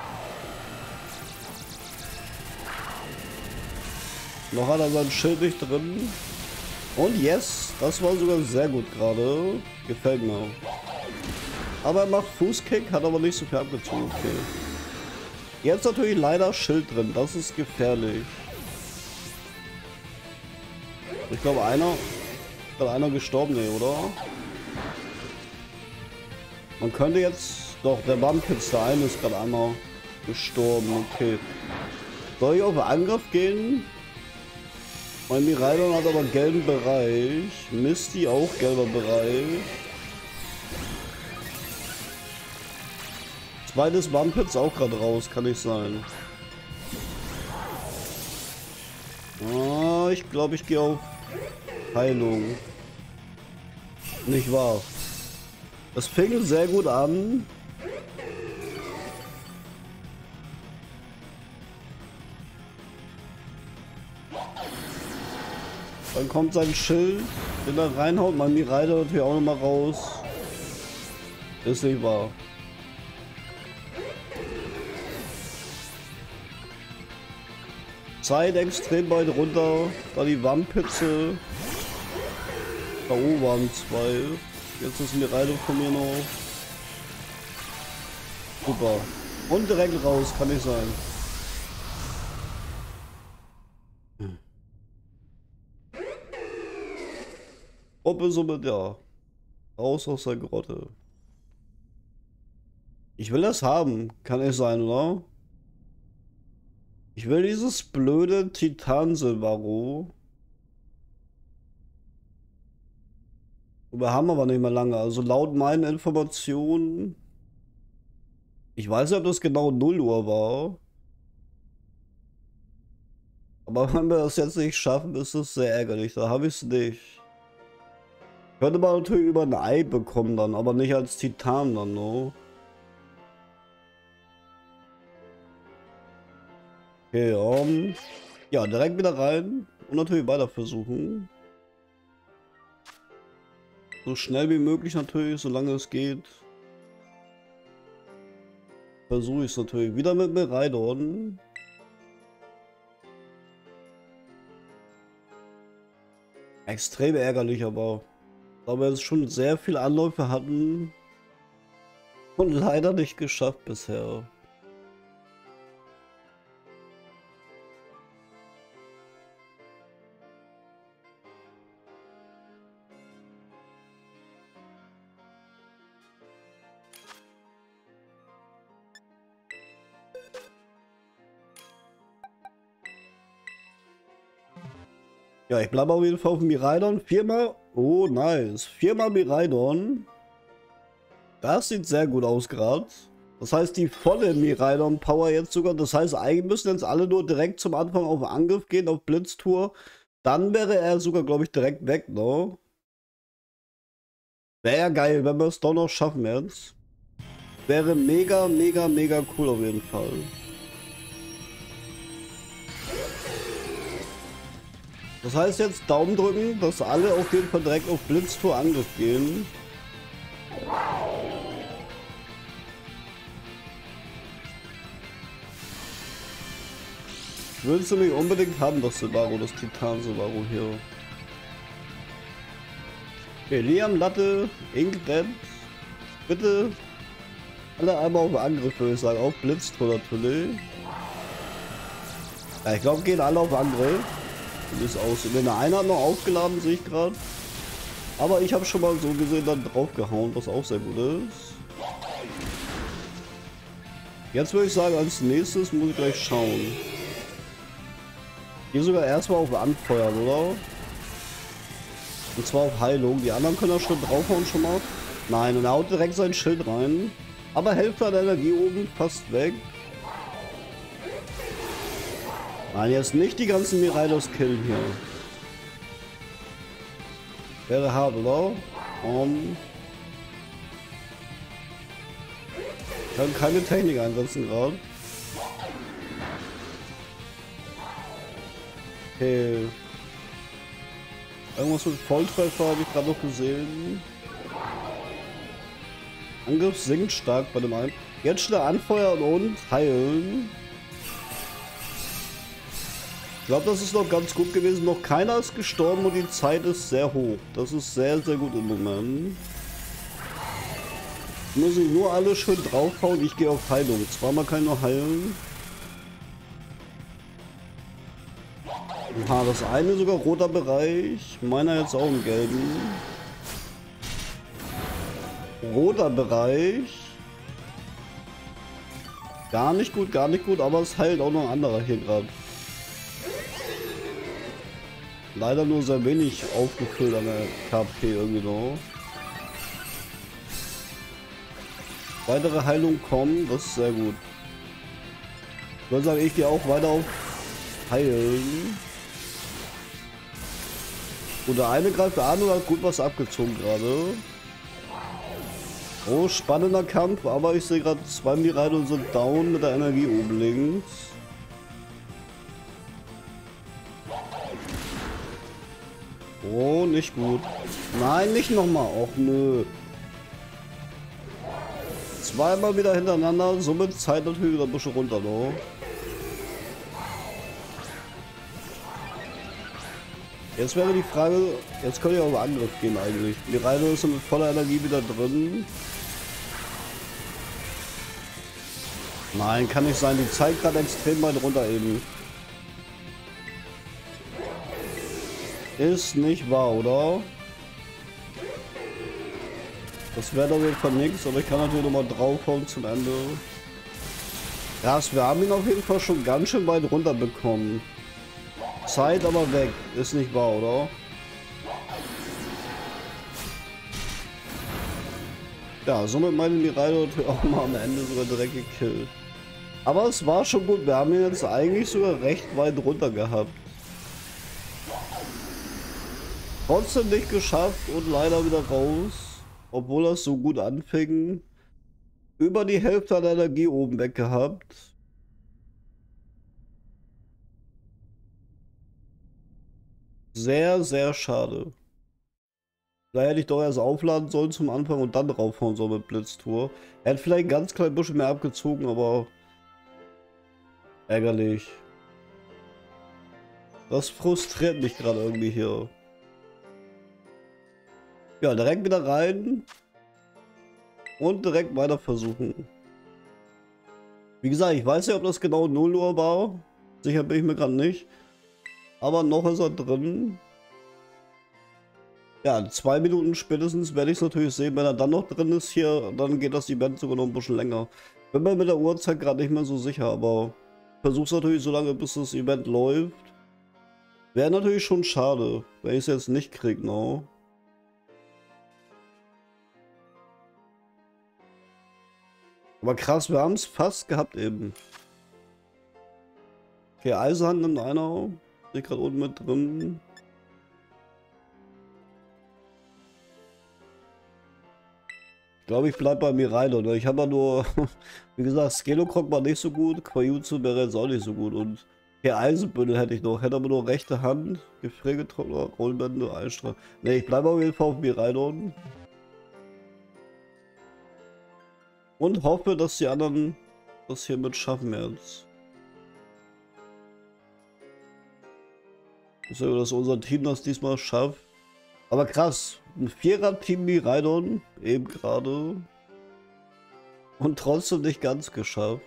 Noch hat er sein Schild nicht drin. Und yes, das war sogar sehr gut gerade. Gefällt mir. Aber er macht Fußkick, hat aber nicht so viel abgezogen. Okay. Jetzt natürlich leider Schild drin. Das ist gefährlich. Ich glaube einer gestorben, nee, oder? Man könnte jetzt... Doch, der Wampitz, der eine ist gerade einmal gestorben. Okay. Soll ich auf Angriff gehen? Mein Miraidon hat aber gelben Bereich. Misty auch gelber Bereich. Zweites Wampitz auch gerade raus, kann nicht sein. Ah, ich glaube, ich gehe auf Heilung. Nicht wahr? Das fing sehr gut an. Dann kommt sein Schild, den er reinhaut. Mein Miraidon natürlich auch nochmal raus. Ist nicht wahr. Zeit extrem weit runter. Da die Wampitze. Da oben waren zwei. Jetzt ist Miraidon von mir noch. Super. Und direkt raus, kann nicht sein. Oppe somit ja. Raus aus der Grotte. Ich will das haben. Kann nicht sein, oder? Ich will dieses blöde Titan-Silvaro. Wir haben aber nicht mehr lange. Also laut meinen Informationen. Ich weiß nicht, ob das genau 0 Uhr war. Aber wenn wir das jetzt nicht schaffen, ist es sehr ärgerlich. Da habe ich es nicht. Könnte man natürlich über ein Ei bekommen dann, aber nicht als Titan dann, no? Okay, ja, direkt wieder rein und natürlich weiter versuchen. So schnell wie möglich natürlich, solange es geht. Versuche ich es natürlich wieder mit Miraidon. Extrem ärgerlich, aber da wir jetzt schon sehr viele Anläufe hatten und leider nicht geschafft bisher. Ja, ich bleibe auf jeden Fall auf Miraidon. Viermal. Oh, nice. Viermal Miraidon. Das sieht sehr gut aus gerade. Das heißt, die volle Miraidon Power jetzt sogar. Das heißt, eigentlich müssen jetzt alle nur direkt zum Anfang auf Angriff gehen, auf Blitztour. Dann wäre er sogar, glaube ich, direkt weg, ne? Wäre ja geil, wenn wir es doch noch schaffen jetzt. Wäre mega, mega, mega cool auf jeden Fall. Das heißt jetzt Daumen drücken, dass alle auf jeden Fall direkt auf Blitztour Angriff gehen. Willst du nicht unbedingt haben, das Silvaro, das Titan-Silvaro hier? Okay, Liam, Latte, Inkdead. Bitte alle einmal auf Angriff, würde ich sagen. Auf Blitztor natürlich. Ja, ich glaube, gehen alle auf Angriff. Wie es aussieht. Wenn der eine hat noch aufgeladen, sehe ich gerade. Aber ich habe schon mal so gesehen dann draufgehauen, was auch sehr gut ist. Jetzt würde ich sagen, als nächstes muss ich gleich schauen. Hier sogar erstmal auf Anfeuern, oder? Und zwar auf Heilung. Die anderen können auch schon draufhauen schon mal. Nein, und er haut direkt sein Schild rein. Aber Hälfte der Energie oben fast weg. Nein, jetzt nicht die ganzen Miraidos killen hier. Wäre hart, oder? Ich kann keine Technik einsetzen gerade. Okay. Irgendwas mit Volltreffer habe ich gerade noch gesehen. Angriff sinkt stark bei dem einen. Jetzt schnell anfeuern und heilen. Ich glaube, das ist noch ganz gut gewesen. Noch keiner ist gestorben und die Zeit ist sehr hoch. Das ist sehr, sehr gut im Moment. Muss ich nur alle schön draufhauen. Ich gehe auf Heilung. Zweimal kann ich noch heilen. Aha, das eine sogar roter Bereich. Meiner jetzt auch im gelben. Roter Bereich. Gar nicht gut, aber es heilt auch noch ein anderer hier gerade. Leider nur sehr wenig aufgefüllt an der KP irgendwie noch. Weitere Heilung kommen, das ist sehr gut. Ich würde sagen, ich gehe auch weiter auf Heilen. Und der eine greift an und hat gut was abgezogen gerade. Oh, spannender Kampf, aber ich sehe gerade zwei Miraido sind down mit der Energie oben links. Oh, nicht gut. Nein, nicht nochmal. Och, nö. Zweimal wieder hintereinander, somit Zeit natürlich wieder ein bisschen runter, noch. Jetzt wäre die Frage, jetzt könnte ich auf Angriff gehen eigentlich. Die Reihe ist mit voller Energie wieder drin. Nein, kann nicht sein, die Zeit gerade extrem weit runter eben. Ist nicht wahr, oder? Das wäre doch jeden Fall nichts, aber ich kann natürlich nochmal draufhauen zum Ende. Ja, wir haben ihn auf jeden Fall schon ganz schön weit runter bekommen. Zeit aber weg, ist nicht wahr, oder? Ja, somit meine Miraido auch mal am Ende sogar direkt gekillt. Aber es war schon gut, wir haben ihn jetzt eigentlich sogar recht weit runter gehabt. Trotzdem nicht geschafft und leider wieder raus. Obwohl das so gut anfing. Über die Hälfte der Energie oben weg gehabt. Sehr, sehr schade. Da hätte ich doch erst aufladen sollen zum Anfang und dann draufhauen sollen mit Blitztour. Er hat vielleicht ein ganz klein bisschen mehr abgezogen, aber ärgerlich. Das frustriert mich gerade irgendwie hier. Ja, direkt wieder rein. Und direkt weiter versuchen. Wie gesagt, ich weiß nicht, ob das genau 0 Uhr war. Sicher bin ich mir gerade nicht. Aber noch ist er drin. Ja, 2 Minuten spätestens werde ich es natürlich sehen. Wenn er dann noch drin ist hier, dann geht das Event sogar noch ein bisschen länger. Bin mir mit der Uhrzeit gerade nicht mehr so sicher, aber versuch's natürlich so lange, bis das Event läuft. Wäre natürlich schon schade, wenn ich es jetzt nicht kriege, no. Aber krass, wir haben es fast gehabt eben. Okay, Eisenhand nimmt einer. Sehe gerade unten mit drin. Ich glaube, ich bleibe bei Miraido. Ne? Ich habe ja nur, wie gesagt, Skelokroc war nicht so gut. Quajutsu wäre jetzt auch nicht so gut. Und hier Eisenbündel hätte ich noch. Hätte aber nur rechte Hand. Gefriergetrockner, Rollbände, Einstrahl. Ne, ich bleibe auf jeden Fall auf Miraido. Und hoffe, dass die anderen das hier mit schaffen jetzt. So, dass unser Team das diesmal schafft. Aber krass, ein Vierer-Team Miraidon, eben gerade. Und trotzdem nicht ganz geschafft.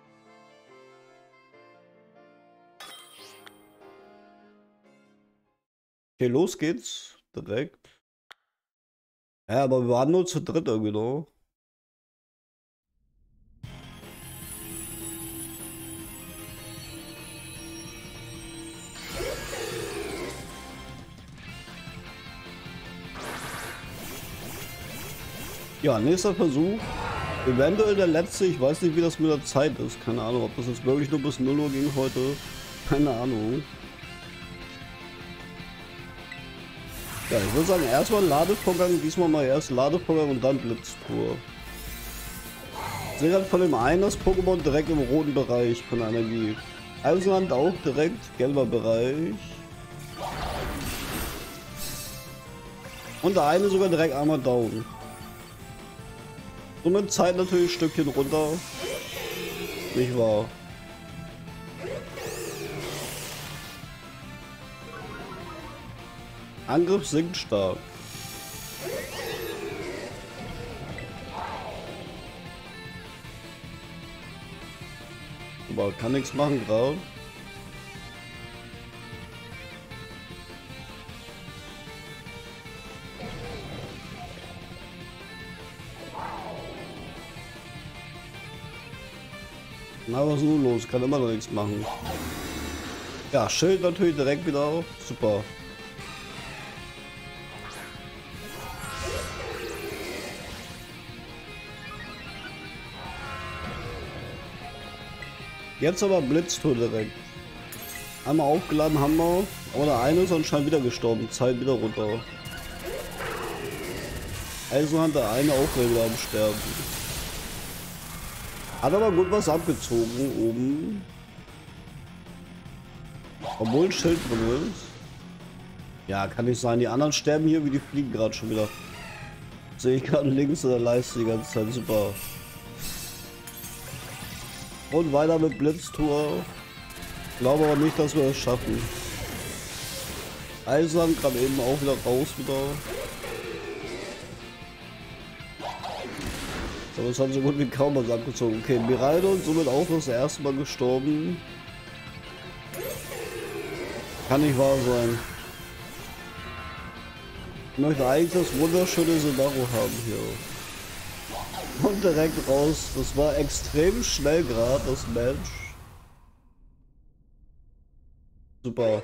Okay, los geht's. Direkt. Ja, aber wir waren nur zu dritt irgendwie noch. Ja, nächster Versuch. Eventuell der letzte. Ich weiß nicht, wie das mit der Zeit ist. Keine Ahnung, ob das jetzt wirklich nur bis 0 Uhr ging heute. Keine Ahnung. Ja, ich würde sagen, erstmal Ladevorgang. Diesmal mal erst Ladevorgang und dann Blitztour. Ich sehe gerade von dem einen das Pokémon direkt im roten Bereich von der Energie. Eisenhand auch direkt gelber Bereich. Und der eine sogar direkt einmal down. Somit Zeit natürlich ein Stückchen runter. Nicht wahr? Angriff sinkt stark. Aber kann nichts machen gerade. Na, was ist nun los? Kann immer noch nichts machen. Ja, Schild natürlich direkt wieder auf. Super. Jetzt aber Blitztour direkt. Einmal aufgeladen haben wir. Aber der eine ist anscheinend wieder gestorben. Zeit wieder runter. Also hat der eine auch wieder am Sterben. Hat aber gut was abgezogen oben. Obwohl ein Schild drin ist. Ja, kann nicht sein. Die anderen sterben hier wie die fliegen gerade schon wieder. Sehe ich gerade links in der Leiste die ganze Zeit. Super. Und weiter mit Blitztour. Glaube aber nicht, dass wir das schaffen. Eisern gerade eben auch wieder raus wieder. Aber es hat so gut wie kaum was abgezogen. Okay, Miraidon somit auch das erste Mal gestorben. Kann nicht wahr sein. Ich möchte eigentlich das wunderschöne Subaru haben hier. Und direkt raus. Das war extrem schnell gerade, das Match. Super.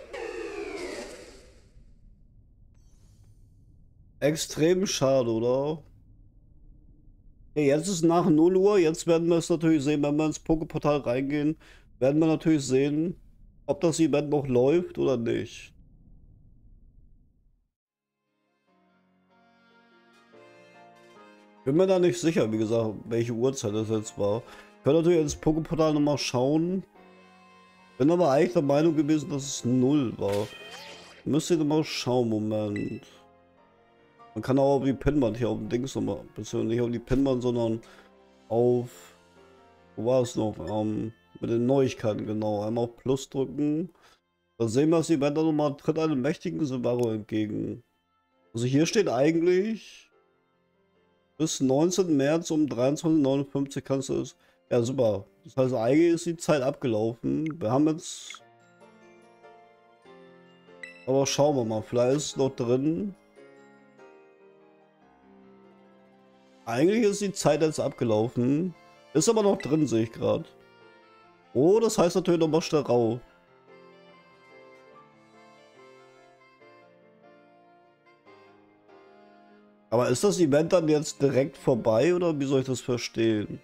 Extrem schade, oder? Okay, jetzt ist nach 0 Uhr. Jetzt werden wir es natürlich sehen, wenn wir ins Poképortal reingehen. Werden wir natürlich sehen, ob das Event noch läuft oder nicht. Bin mir da nicht sicher, wie gesagt, welche Uhrzeit das jetzt war. Ich kann natürlich ins Poképortal nochmal schauen. Bin aber eigentlich der Meinung gewesen, dass es 0 war. Müsste ich mal schauen, Moment. Man kann auch auf die Pinwand hier auf dem Dings nochmal, beziehungsweise nicht auf die Pinwand, sondern auf, wo war es noch, mit den Neuigkeiten, genau, einmal auf Plus drücken. Da sehen wir das Event dann nochmal, tritt einem mächtigen Subaru entgegen. Also hier steht eigentlich, bis 19. März um 23:59 kannst du es, ja super, das heißt eigentlich ist die Zeit abgelaufen. Wir haben jetzt, aber schauen wir mal, vielleicht ist es noch drin. Eigentlich ist die Zeit jetzt abgelaufen. Ist aber noch drin, sehe ich gerade. Oh, das heißt natürlich nochmal schnell rauf. Aber ist das Event dann jetzt direkt vorbei oder wie soll ich das verstehen?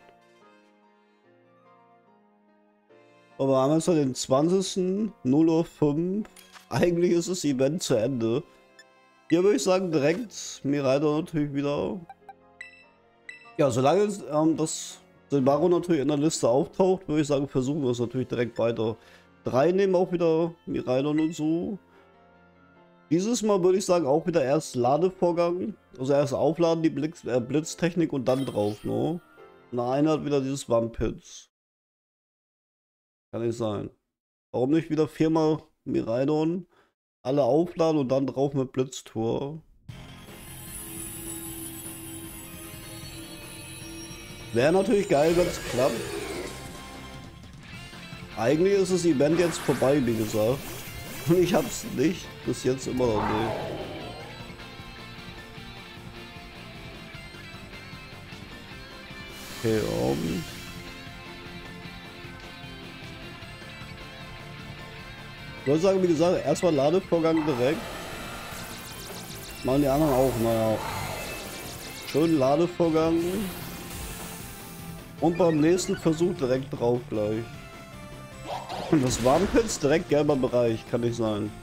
Aber wir haben jetzt den 20. 0:05 Uhr. Eigentlich ist das Event zu Ende. Hier würde ich sagen, direkt Miraidon natürlich wieder. Ja, solange das Silvaro natürlich in der Liste auftaucht, würde ich sagen, versuchen wir es natürlich direkt weiter. 3 nehmen auch wieder Miraidon und so. Dieses Mal würde ich sagen, auch wieder erst Ladevorgang. Also erst aufladen, die Blitztechnik und dann drauf, ne? Und der eine hat wieder dieses Wampits. Kann nicht sein. Warum nicht wieder 4-mal Miraidon? Alle aufladen und dann drauf mit Blitztor. Wäre natürlich geil, wenn es klappt. Eigentlich ist das Event jetzt vorbei, wie gesagt. Und ich hab's nicht. Bis jetzt immer noch nicht. Okay, ich würde sagen, wie gesagt, erstmal Ladevorgang direkt. Machen die anderen auch, naja. Schönen Ladevorgang. Und beim nächsten Versuch direkt drauf gleich. Das Warnpilz direkt gelber Bereich, kann nicht sein.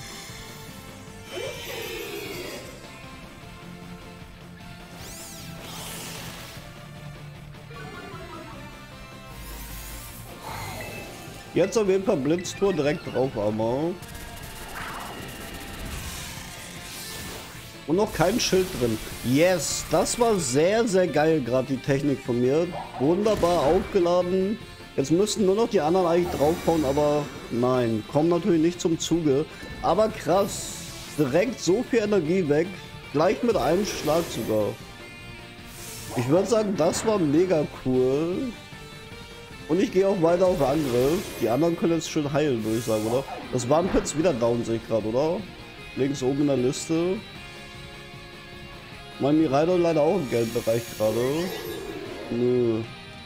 Jetzt auf jeden Fall Blitztor direkt drauf, aber. Und noch kein Schild drin. Yes, das war sehr, sehr geil, gerade die Technik von mir. Wunderbar aufgeladen. Jetzt müssten nur noch die anderen eigentlich draufhauen, aber nein, kommen natürlich nicht zum Zuge. Aber krass, direkt so viel Energie weg, gleich mit einem Schlag sogar. Ich würde sagen, das war mega cool. Und ich gehe auch weiter auf Angriff. Die anderen können jetzt schön heilen, würde ich sagen, oder? Das waren jetzt wieder down, sehe ich gerade, oder? Links oben in der Liste. Mein Miraidon leider auch im gelben Bereich gerade. Nö.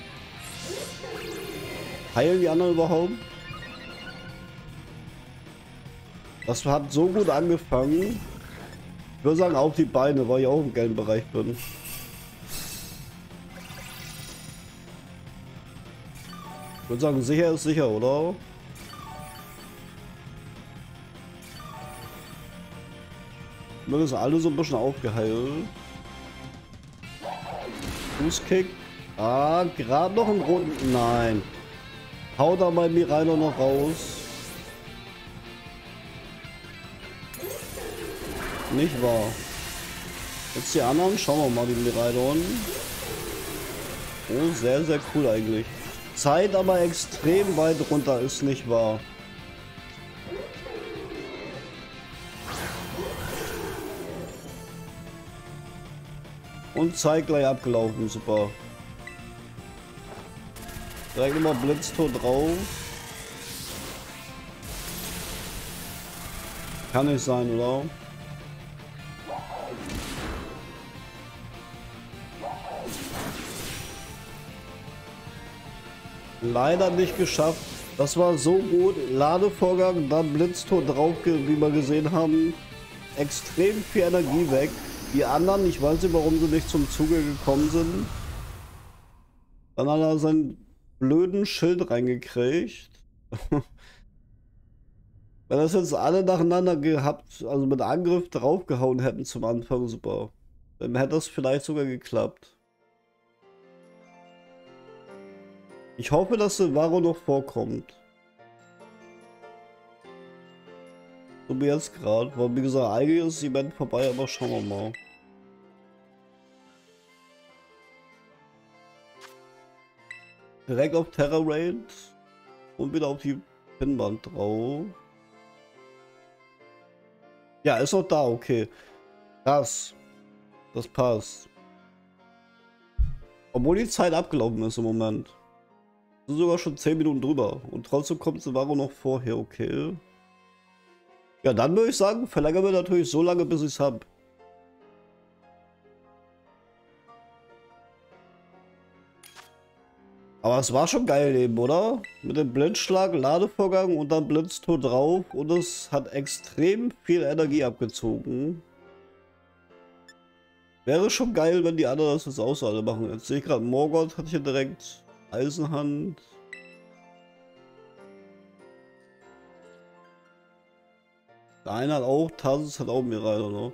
Heilen die anderen überhaupt? Das hat so gut angefangen. Ich würde sagen, auch die Beine, weil ich auch im gelben Bereich bin. Ich würde sagen, sicher ist sicher, oder? Wir sind alle so ein bisschen aufgeheilt. Fußkick. Ah, gerade noch einen roten. Nein. Hau da mal Miraidon noch raus. Nicht wahr. Jetzt die anderen. Schauen wir mal die Miraidon. Oh, sehr, sehr cool eigentlich. Zeit aber extrem weit runter, ist nicht wahr. Und Zeit gleich abgelaufen, super. Direkt immer Blitztor drauf. Kann nicht sein, oder? Leider nicht geschafft. Das war so gut. Ladevorgang, dann Blitztor drauf, wie wir gesehen haben. Extrem viel Energie weg. Die anderen, ich weiß nicht, warum sie nicht zum Zuge gekommen sind. Dann hat er seinen blöden Schild reingekriegt. Wenn das jetzt alle nacheinander gehabt, also mit Angriff draufgehauen hätten zum Anfang, super. Dann hätte das vielleicht sogar geklappt. Ich hoffe, dass der Varo noch vorkommt. So wie jetzt gerade. Weil wie gesagt, eigentlich ist das Event vorbei, aber schauen wir mal. Direkt auf Terra Raid und wieder auf die Pinnwand drauf. Ja, ist noch da, okay. Das passt. Obwohl die Zeit abgelaufen ist im Moment. Sind sogar schon 10 Minuten drüber. Und trotzdem kommt Varo noch vorher, okay. Ja, dann würde ich sagen, verlängern wir natürlich so lange, bis ich es habe. Aber es war schon geil eben, oder? Mit dem Blitzschlag, Ladevorgang und dann Blitztor drauf. Und es hat extrem viel Energie abgezogen. Wäre schon geil, wenn die anderen das jetzt auch so alle machen. Jetzt sehe ich gerade, Morgoth hat hier direkt Eisenhand. Der eine hat auch, Tarsus hat auch Miraidon, ne?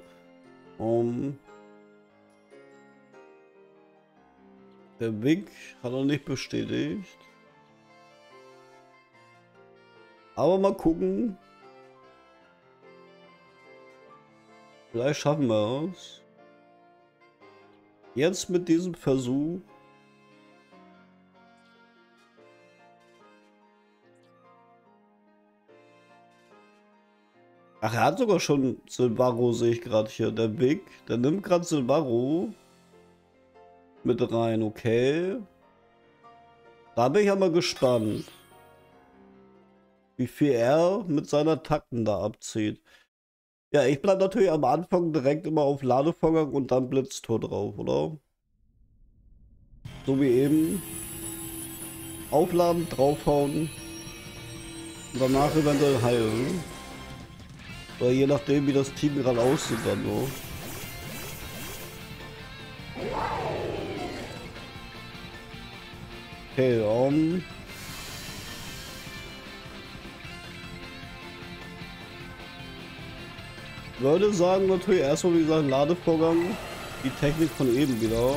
Der Wink hat er nicht bestätigt. Aber mal gucken. Vielleicht schaffen wir es. Jetzt mit diesem Versuch. Ach, er hat sogar schon Silvaro, sehe ich gerade hier. Der Big, der nimmt gerade Silvaro mit rein, okay. Da bin ich aber gespannt, wie viel er mit seiner Takten da abzieht. Ja, ich bleib natürlich am Anfang direkt immer auf Ladevorgang und dann Blitztor drauf, oder? So wie eben. Aufladen, draufhauen. Und danach eventuell heilen. Oder je nachdem, wie das Team gerade aussieht dann nur. Okay, würde sagen natürlich erstmal, wie gesagt, Ladevorgang. Die Technik von eben wieder.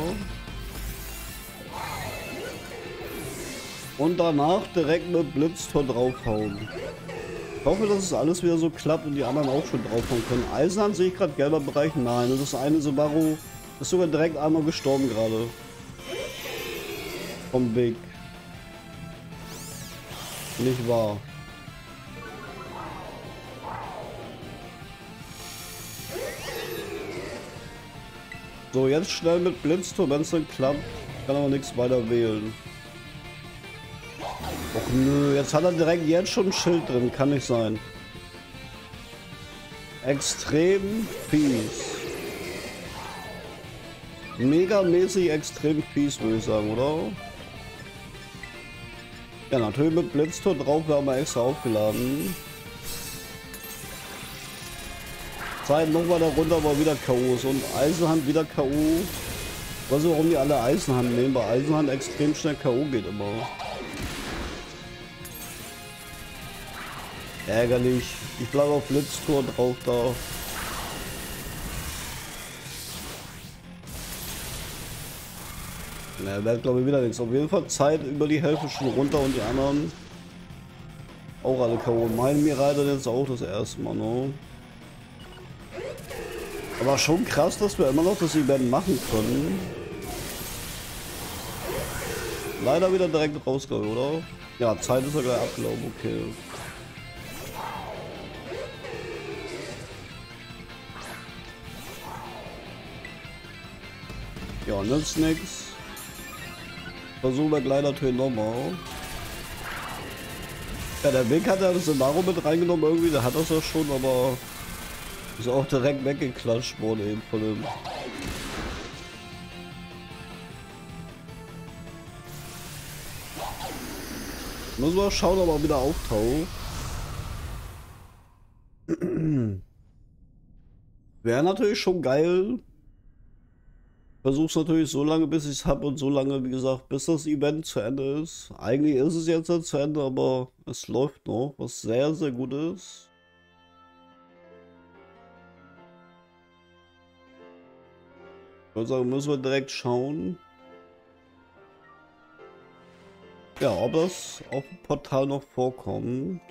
Und danach direkt mit Blitztor draufhauen. Ich hoffe, dass es alles wieder so klappt und die anderen auch schon draufhauen können. Eisenhand sehe ich gerade, gelber Bereich. Nein, das eine Subaru ist sogar direkt einmal gestorben gerade. Vom Big. Nicht wahr. So, jetzt schnell mit Blitztor, wenn es dann klappt. Kann aber nichts weiter wählen. Och nö, jetzt hat er direkt jetzt schon ein Schild drin, kann nicht sein. Extrem fies. Megamäßig extrem fies, würde ich sagen, oder? Ja, natürlich mit Blitztor drauf, wir haben wir extra aufgeladen. Zeit noch weiter runter, aber wieder K.O.s und Eisenhand wieder K.O. Ich weiß nicht, warum die alle Eisenhand nehmen, weil Eisenhand extrem schnell K.O. geht immer. Ärgerlich. Ich bleibe auf Blitztor drauf da. Ne, wird glaube ich wieder nichts. Auf jeden Fall Zeit über die Hälfte schon runter und die anderen auch alle K.O. Mein Miraider jetzt auch das erste Mal, ne? Aber schon krass, dass wir immer noch das Event machen können. Leider wieder direkt rausgegangen, oder? Ja, Zeit ist ja gleich abgelaufen, okay. Ja, nützt nix. Versuchen wir gleich natürlich nochmal. Ja, der Weg hat ja das Naru mit reingenommen irgendwie, der hat das ja schon, aber ist auch direkt weggeklatscht worden eben von dem. Müssen wir schauen, ob er wieder auftaucht. Wäre natürlich schon geil. Versuch's natürlich so lange, bis ich es habe und so lange, wie gesagt, bis das Event zu Ende ist. Eigentlich ist es jetzt zu Ende, aber es läuft noch, was sehr, sehr gut ist. Ich würde sagen, müssen wir direkt schauen. Ja, ob das auf dem Portal noch vorkommt.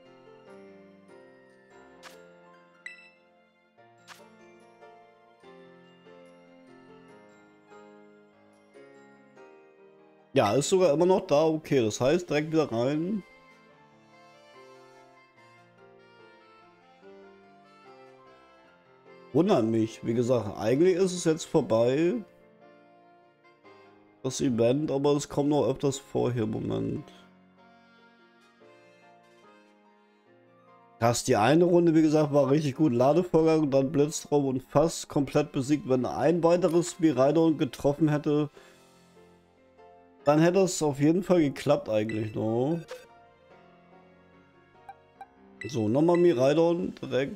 Ja, ist sogar immer noch da, okay, das heißt direkt wieder rein. Wundert mich, wie gesagt, eigentlich ist es jetzt vorbei. Das Event, aber es kommt noch öfters vor hier im Moment. Das die eine Runde, wie gesagt, war richtig gut. Ladevorgang, dann Blitz drauf und fast komplett besiegt. Wenn ein weiteres Miraidon getroffen hätte, dann hätte es auf jeden Fall geklappt eigentlich noch. So, nochmal Miraidon direkt.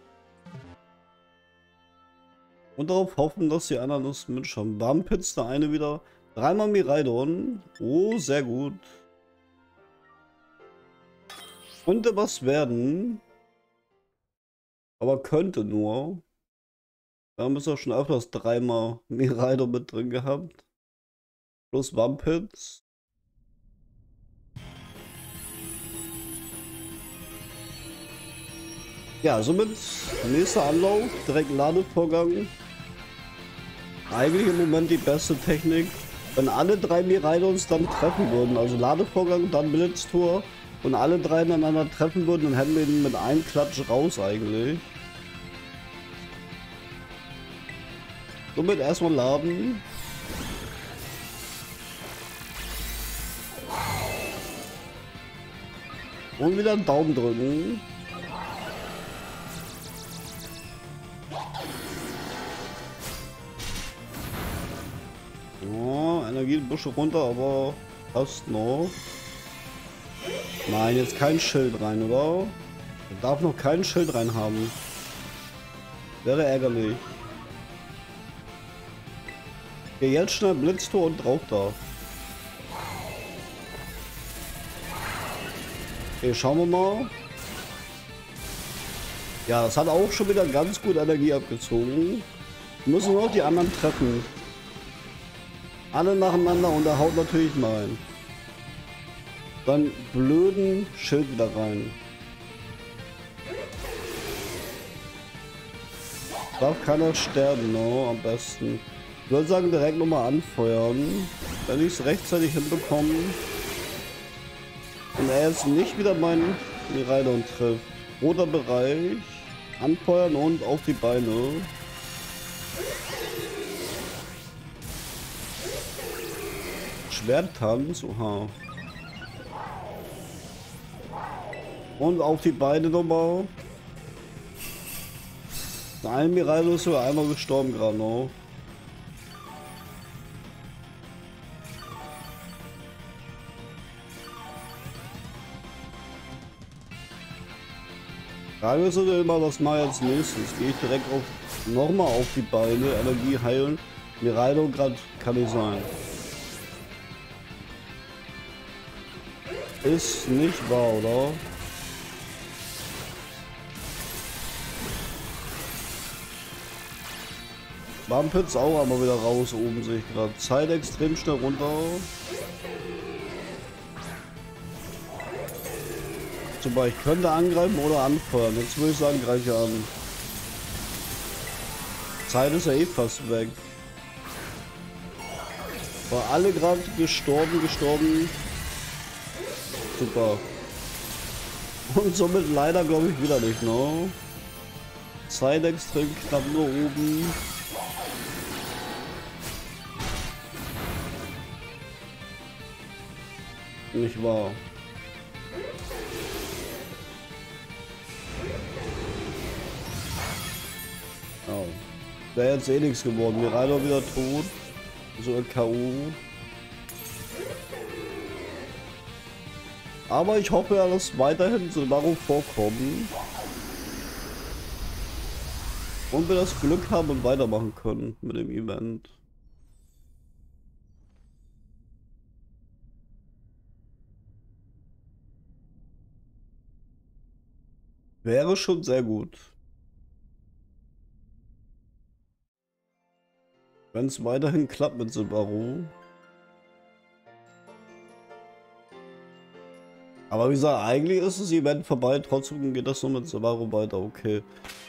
Und darauf hoffen, dass die anderen das mitschauen. Bumpits, der eine wieder. Dreimal Miraidon. Oh, sehr gut. Könnte was werden. Aber könnte nur. Da haben wir schon öfters dreimal Miraidon mit drin gehabt. Plus Bumpits. Ja, somit nächster Anlauf, direkt Ladevorgang. Eigentlich im Moment die beste Technik. Wenn alle drei Miraidons dann treffen würden, also Ladevorgang, dann Blitztor, und alle drei ineinander treffen würden, dann hätten wir ihn mit einem Klatsch raus eigentlich. Somit erstmal laden. Und wieder einen Daumen drücken. Ja, Energie ein bisschen runter, aber passt noch. Nein, jetzt kein Schild rein, oder? Er darf noch kein Schild rein haben. Wäre ärgerlich. Okay, jetzt schnell Blitztor und drauf da. Okay, schauen wir mal. Ja, das hat auch schon wieder ganz gut Energie abgezogen. Wir müssen noch die anderen treffen. Alle nacheinander und er haut natürlich mal ein. Dann blöden Schild wieder rein. Darf keiner sterben, no, am besten. Ich würde sagen, direkt nochmal anfeuern. Wenn ich es rechtzeitig hinbekomme. Und er jetzt nicht wieder meinen Miraidon trifft. Roter Bereich. Anfeuern und auf die Beine. Schwerttanz, oha. Und auf die Beine nochmal. Ein Miraidon ist sogar einmal gestorben gerade noch. Frage ist immer, was mache ich als nächstes? Gehe ich direkt auf nochmal auf die Beine, Energie heilen. Miraidon gerade kann nicht sein. Ist nicht wahr, oder? Wampitz auch einmal wieder raus, oben sehe ich gerade. Zeit extrem schnell runter. Zum Beispiel, ich könnte angreifen oder anfeuern. Jetzt würde ich sagen, greife ich an. Zeit ist ja eh fast weg. War alle gerade gestorben. Super. Und somit leider glaube ich wieder nicht, ne? Zeit extrem knapp nur oben. Nicht wahr. Oh. Wäre jetzt eh nichts geworden. Miraidon wieder tot. So ein K.O. Aber ich hoffe ja, dass weiterhin Silvaro vorkommen. Und wir das Glück haben und weitermachen können mit dem Event. Wäre schon sehr gut. Wenn es weiterhin klappt mit Silvaro. Aber wie gesagt, eigentlich ist das Event vorbei. Trotzdem geht das nur mit Silvaro weiter. Okay.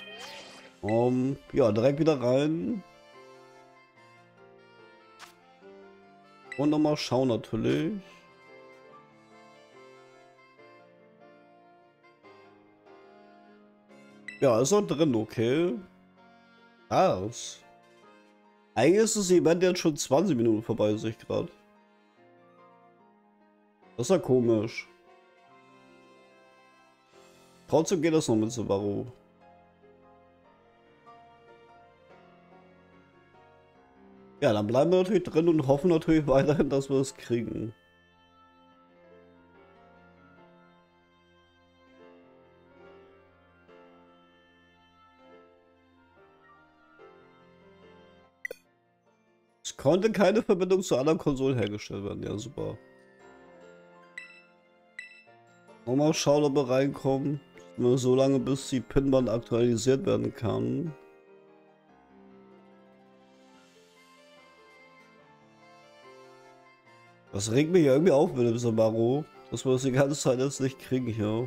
Ja, direkt wieder rein. Und nochmal schauen natürlich. Ja, ist auch drin, okay. Krass. Eigentlich ist das Event jetzt schon 20 Minuten vorbei, sehe ich gerade. Das ist ja komisch. Trotzdem geht das noch mit Silvaro. Ja, dann bleiben wir natürlich drin und hoffen natürlich weiterhin, dass wir es kriegen. Es konnte keine Verbindung zu anderen Konsolen hergestellt werden. Ja, super. Mal schauen, ob wir reinkommen. Nur so lange, bis die Pinwand aktualisiert werden kann. Das regt mich irgendwie auf mit dem Silvaro, dass wir das die ganze Zeit jetzt nicht kriegen hier.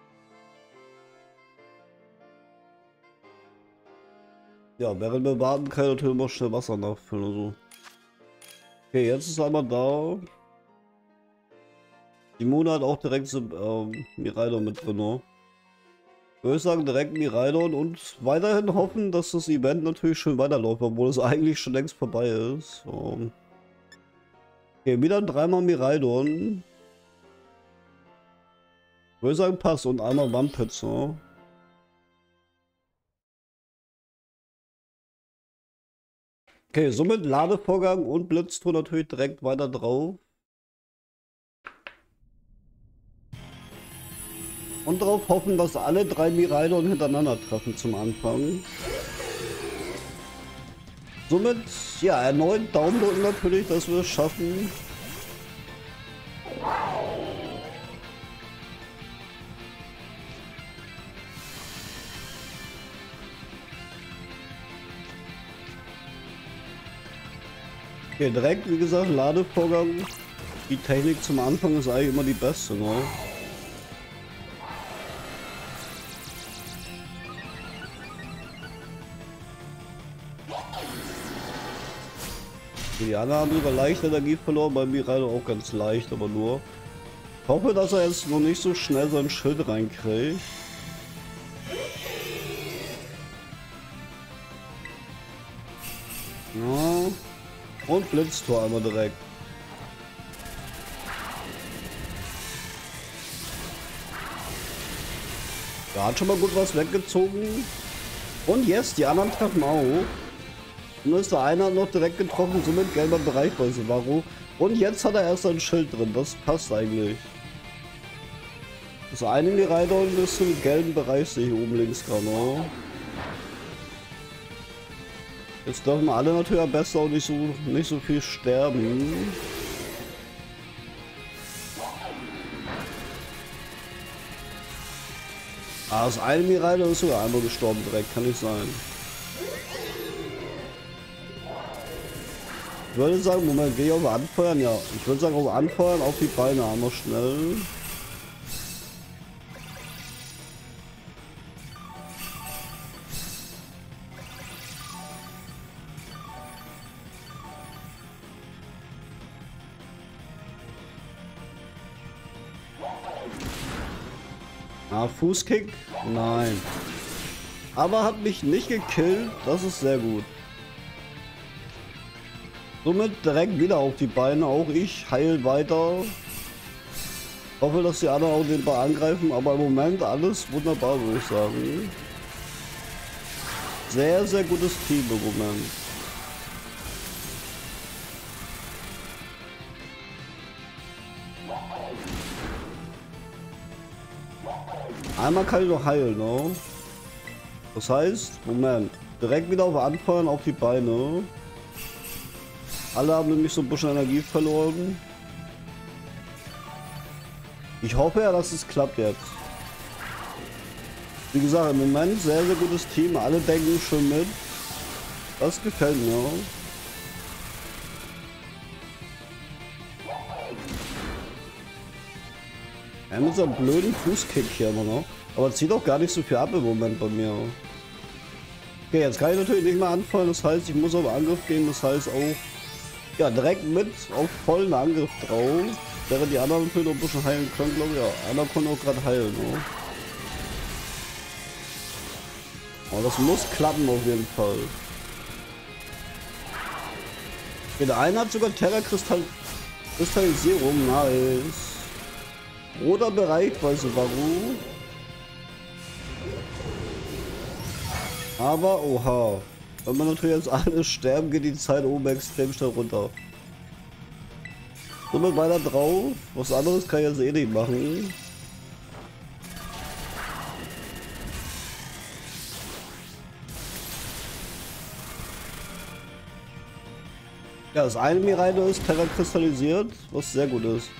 Ja, während wir warten, kann ich natürlich mal schnell Wasser nachfüllen oder so. Okay, jetzt ist einmal da. Die Mona hat auch direkt so, Miraidon mit drin, ne? Würde ich sagen, direkt Miraidon und weiterhin hoffen, dass das Event natürlich schön weiterläuft, obwohl es eigentlich schon längst vorbei ist. So. Okay, wieder dreimal Miraidon. Würde ich sagen, passt. Und einmal Wampitz, ne? Okay, somit Ladevorgang und Blitztor natürlich direkt weiter drauf. Und darauf hoffen, dass alle drei Miraidon hintereinander treffen zum Anfang. Somit, ja, erneut Daumen drücken natürlich, dass wir es schaffen. Okay, direkt, wie gesagt, Ladevorgang. Die Technik zum Anfang ist eigentlich immer die beste, ne? Die anderen haben sogar leicht Energie verloren, bei Miraidon auch ganz leicht, aber nur. Ich hoffe, dass er jetzt noch nicht so schnell sein Schild reinkriegt. Ja. Und Blitztor einmal direkt. Da hat schon mal gut was weggezogen. Und yes, die anderen treffen auch. Nur ist der eine noch direkt getroffen, somit gelber Bereich bei Subaru. Und jetzt hat er erst ein Schild drin, das passt eigentlich. Das eine Miraidon ist im gelben Bereich, sehe ich oben links gerade. Ne? Jetzt dürfen alle natürlich am besten auch nicht so viel sterben. Ah, das eine Miraidon ist sogar einmal gestorben direkt, kann nicht sein. Ich würde sagen, Moment, gehe ich auf Anfeuern? Ja, ich würde sagen, auf Anfeuern auf die Beine einmal schnell. Ah, Fußkick? Nein. Aber hat mich nicht gekillt, das ist sehr gut. Somit direkt wieder auf die Beine, auch ich heil weiter. Hoffe, dass die anderen auch den Ball angreifen, aber im Moment alles wunderbar, würde ich sagen. Sehr, sehr gutes Team im Moment. Einmal kann ich noch heilen, ne? Das heißt, Moment, direkt wieder auf Anfeuern auf die Beine. Alle haben nämlich so ein bisschen Energie verloren. Ich hoffe ja, dass es klappt jetzt. Wie gesagt, im Moment sehr, sehr gutes Team. Alle denken schon mit. Das gefällt mir. Ja, mit so einem blöden Fußkick hier immer noch. Aber zieht auch gar nicht so viel ab im Moment bei mir. Okay, jetzt kann ich natürlich nicht mehr anfallen. Das heißt, ich muss auf Angriff gehen. Das heißt auch, ja, direkt mit auf vollen Angriff drauf. Während die anderen natürlich noch ein bisschen heilen können, glaube ich. Ja, einer konnte auch gerade heilen. Ne? Aber das muss klappen auf jeden Fall. Okay, der eine hat sogar Kristallisierung. Nice. Roter Bereich bei Subaru. Aber, oha. Wenn wir natürlich jetzt alle sterben, geht die Zeit oben extrem schnell runter. Somit weiter drauf. Was anderes kann ich jetzt eh nicht machen. Ja, das eine Miraidon ist kristallisiert, was sehr gut ist.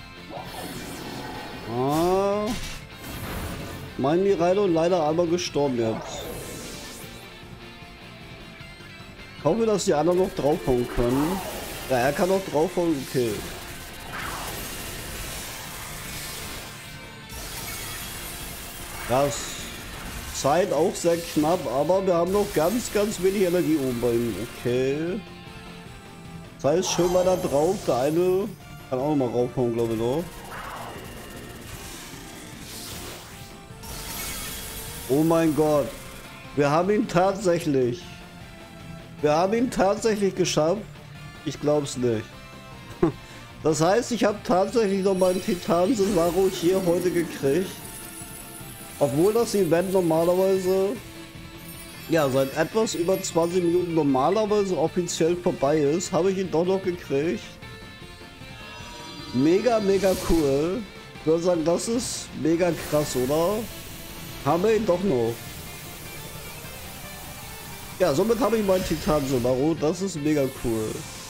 Ah, mein Miraidon leider einmal gestorben jetzt. Ich hoffe, dass die anderen noch draufhauen können. Ja, er kann auch draufhauen, okay. Das Zeit auch sehr knapp, aber wir haben noch ganz, ganz wenig Energie oben bei ihm. Okay. Das heißt, schön weiter drauf. Der eine kann auch noch mal raufhauen, glaube ich noch. Oh mein Gott. Wir haben ihn tatsächlich. Wir haben ihn tatsächlich geschafft. Ich glaub's nicht. Das heißt, ich habe tatsächlich noch meinen Titan Silvaro hier heute gekriegt. Obwohl das Event normalerweise, ja, seit etwas über 20 Minuten normalerweise offiziell vorbei ist, habe ich ihn doch noch gekriegt. Mega, mega cool. Ich würde sagen, das ist mega krass, oder? Haben wir ihn doch noch. Ja, somit habe ich meinen Titan Silvaro. Das ist mega cool.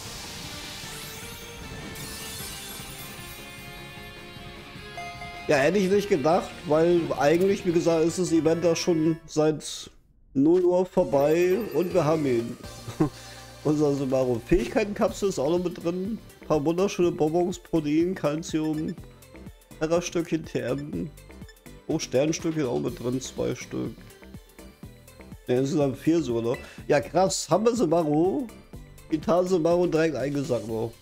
Ja, hätte ich nicht gedacht, weil eigentlich, wie gesagt, ist das Event da schon seit 0 Uhr vorbei und wir haben ihn. Unser Silvaro. Fähigkeitenkapsel ist auch noch mit drin. Ein paar wunderschöne Bonbons, Protein, Calcium, Terra-Stückchen, TM. Oh, Sternstückchen auch mit drin, 2 Stück. Ne, insgesamt 4 sogar noch. Ja, krass. Haben wir Silvaro. Titan Silvaro direkt eingesackt noch.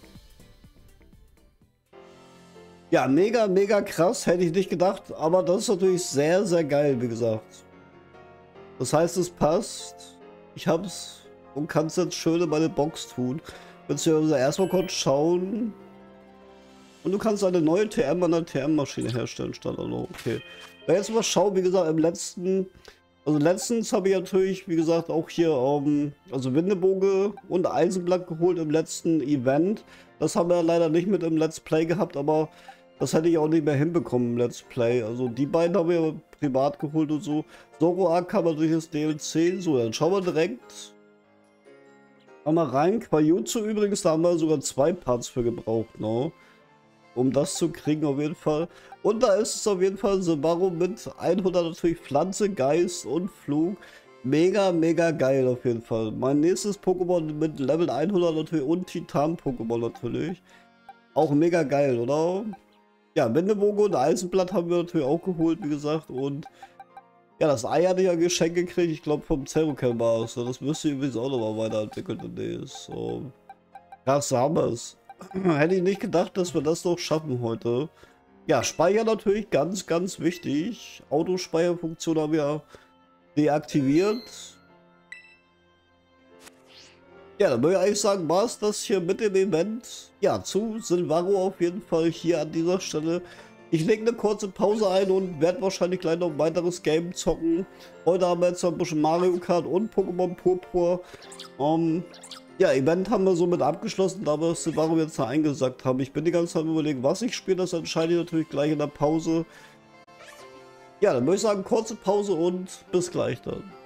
Ja, mega, mega krass, hätte ich nicht gedacht, aber das ist natürlich sehr, sehr geil, wie gesagt. Das heißt, es passt. Ich hab's und kann es jetzt schön in meine Box tun. Beziehungsweise erstmal kurz schauen. Und du kannst eine neue TM an der TM-Maschine herstellen, stand da noch. Okay. Da jetzt mal schauen, wie gesagt, letztens habe ich natürlich, wie gesagt, auch hier, also Windeboge und Eisenblatt geholt im letzten Event. Das haben wir leider nicht mit im Let's Play gehabt, aber das hätte ich auch nicht mehr hinbekommen im Let's Play. Also die beiden haben wir privat geholt und so. Zoroark kam natürlich das DLC. So, dann schauen wir direkt mal rein. Quajutsu übrigens, da haben wir sogar 2 Parts für gebraucht, ne? Um das zu kriegen auf jeden Fall. Und da ist es auf jeden Fall Silvaro mit 100 natürlich Pflanze, Geist und Flug. Mega, mega geil auf jeden Fall. Mein nächstes Pokémon mit Level 100 natürlich und Titan-Pokémon natürlich. Auch mega geil, oder? Ja, Wendebogen und Eisenblatt haben wir natürlich auch geholt, wie gesagt. Und ja, das Ei hatte ich ja geschenkt gekriegt. Ich glaube vom Zerocam war es. Das müsste übrigens auch nochmal weiterentwickelt. Nee, so. Krass, haben wir es. Hätte ich nicht gedacht, dass wir das noch schaffen heute. Ja, Speicher natürlich ganz, ganz wichtig. Autospeicherfunktion haben wir deaktiviert. Ja, dann würde ich eigentlich sagen, war es das hier mit dem Event. Ja, zu Silvaro auf jeden Fall hier an dieser Stelle. Ich lege eine kurze Pause ein und werde wahrscheinlich gleich noch ein weiteres Game zocken. Heute haben wir jetzt noch ein bisschen Mario Kart und Pokémon Purpur. Ja, Event haben wir somit abgeschlossen, da wir Silvaro jetzt da eingesackt haben. Ich bin die ganze Zeit überlegen, was ich spiele, das entscheide ich natürlich gleich in der Pause. Ja, dann würde ich sagen, kurze Pause und bis gleich dann.